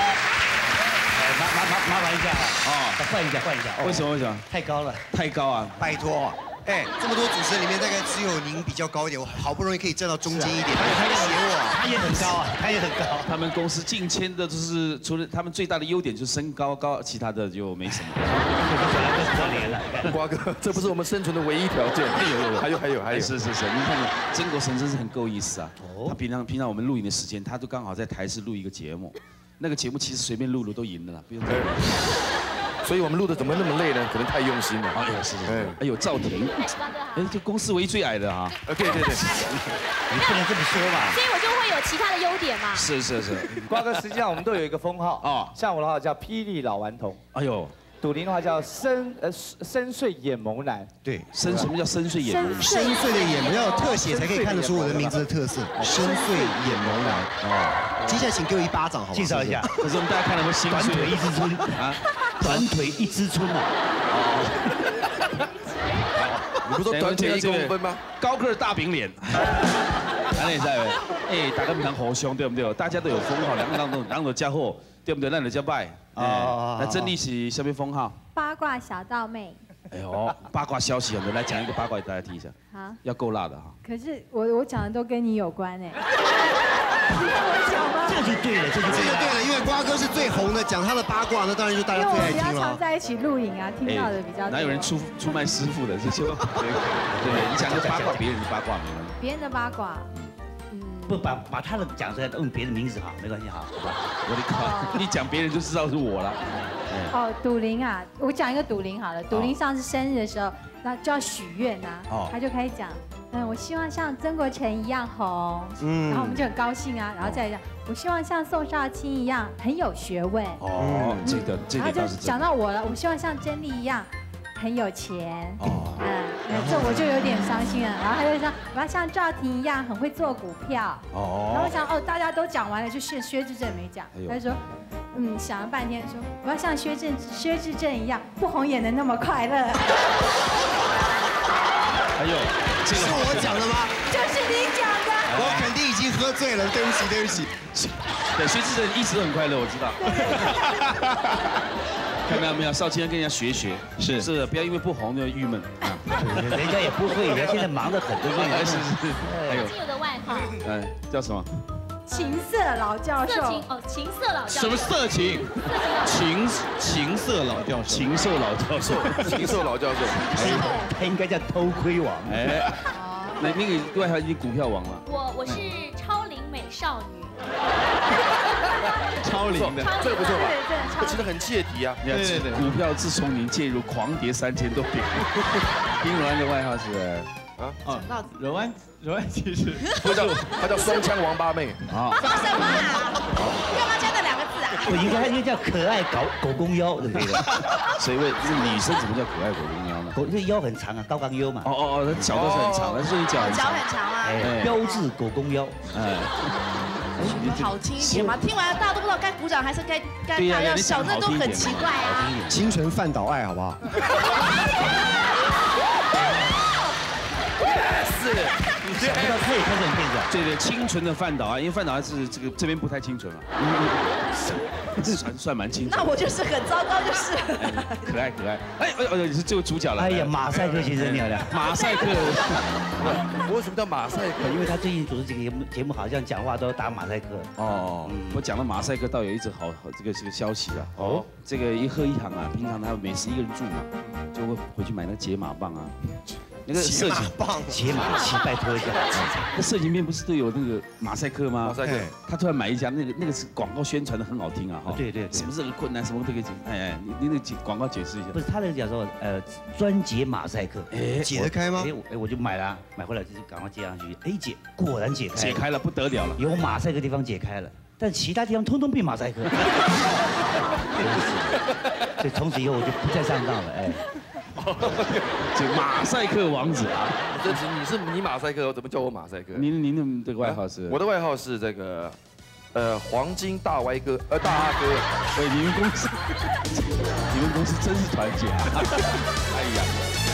麻烦一下啊！换一下。 为什么？ 太高了。 太高啊！ 拜托，哎，这么多主持人里面，大概只有您比较高一点，我好不容易可以站到中间一点。 他也很高啊，他也很高。 他们公司近千的，就是除了他们最大的优点就是身高高，其他的就没什么。 可怜了， 瓜哥，这不是我们生存的唯一条件。还有，是， 您看曾国成真是很够意思啊。他平常我们录影的时间，他都刚好在台视录一个节目，那个节目其实随便录都赢了啦，不用。 所以我们录的怎么那么累呢？可能太用心了。 哎呀，是。哎呦，赵婷，哎，这公司唯一最矮的啊。对。你不能这么说吧？ 所以我就会有其他的优点嘛。 是。 瓜哥，实际上我们都有一个封号啊，像我的话叫霹雳老顽童。 哎呦。 笃林的话叫深邃眼眸男。 对， 什么叫深邃眼眸？ 深邃的眼眸要有特写才可以看得出我的名字的特色。深邃眼眸男。哦。接下来请给我一巴掌，好吗？ 介绍一下。 可是我们大家看了会心碎。 短腿一枝春啊，短腿一枝春啊。 你不说短腿1公分吗？ 高个大饼脸。哪里在？哎，大家不能互相，对不对？大家都有封号，两个家伙，对不对？那你叫拜。那甄丽是什么封号？ 八卦小道妹。 哎呦，八卦消息，我们来讲一个八卦给大家听一下。 好。 要够辣的哈。 可是我讲的都跟你有关哎。我讲吗？ 这就对了， 因为瓜哥是最红的，讲他的八卦，那当然就大家最爱听了。 因为我们比较常在一起录影啊，听到的比较多。 哪有人出卖师傅的？这就对，你讲个八卦，别人的八卦没关系。 别人的八卦。 不把他的讲出来，用别的名字好，没关系好。 我的靠，你讲别人就知道是我了。 哦，笃林啊，我讲一个笃林好了。笃林上次生日的时候，那就要许愿啊，他就开始讲，我希望像曾国成一样红，然后我们就很高兴啊，然后再讲，我希望像宋少卿一样很有学问。 哦，这个然后就讲到我了，我希望像甄丽一样很有钱。这我就有点伤心了。然后他就说我要像赵婷一样很会做股票。然后我想大家都讲完了，就薛之正没讲。他就说想了半天说我要像薛之正一样不红也能那么快乐。 哎呦，这个是我讲的吗？ 就是你讲的。 我肯定已经喝醉了，对不起。 对，薛之正一直都很快乐，我知道。看到没有，少卿要跟人家学，是，不要因为不红就郁闷啊。 人家也不会，人家现在忙得很，对不对？ 是。还有。 有的外号。 叫什么？ 情色老教授。情色老教授。 什么色情？情色老教授。 情色老教授。 情色老教授。 他应该叫偷窥王。 哎。那个外号已经股票王了。 我是超龄美少女。 超龄的， 这个不错吧？这其实很切题啊。 对，股票自从您介入狂跌3000多点。丁柔安的外号是柔安其实他叫双枪王八妹啊。说什么啊？干嘛加那2个字啊？ 我应该叫可爱狗公腰，对不对？ 谁问？这女生怎么叫可爱狗公腰呢？ 这腰很长啊，高杠腰嘛。 哦，脚都是很长的，所以脚很长啊。 标志狗公腰。 好听一点嘛，听完大家都不知道该鼓掌还是该大要笑，这都很奇怪啊。 清纯饭岛爱，好不好？ 是。 想不到他也开始很变调。 对，清纯的范导啊，因为范导还是这边不太清纯啊，算蛮清纯。 那我就是很糟糕，就是。 可爱。哎，你是这个主角了。 哎呀，马赛克先生你好了。 马赛克。 为什么叫马赛克？ 因为他最近主持几个节目，好像讲话都打马赛克。 哦，我讲到马赛克，倒有一则好这个消息啊。哦，这个一行啊，平常他每11个人住嘛，就会回去买那个解码棒啊。那个色情棒， 解码器，拜托一下。 那色情片不是都有那个马赛克吗？ 马赛克。 他突然买一家，那个是广告宣传的很好听啊，哈。 对， 什么任何困难什么都可以解。哎，你那广告解释一下。 不是他的讲说，专解马赛克。 解得开吗？ 我就买了，买回来就是赶快接上去。果然解开。 解开了，不得了了。 有马赛克地方解开了，但其他地方通通变马赛克。所以从此以后我就不再上当了，哎。 这马赛克王子啊！ 你马赛克，我怎么叫我马赛克？ 您的外号是？ 我的外号是这个，黄金大歪哥，大阿哥。 喂，你们公司真是团结啊！哎呀。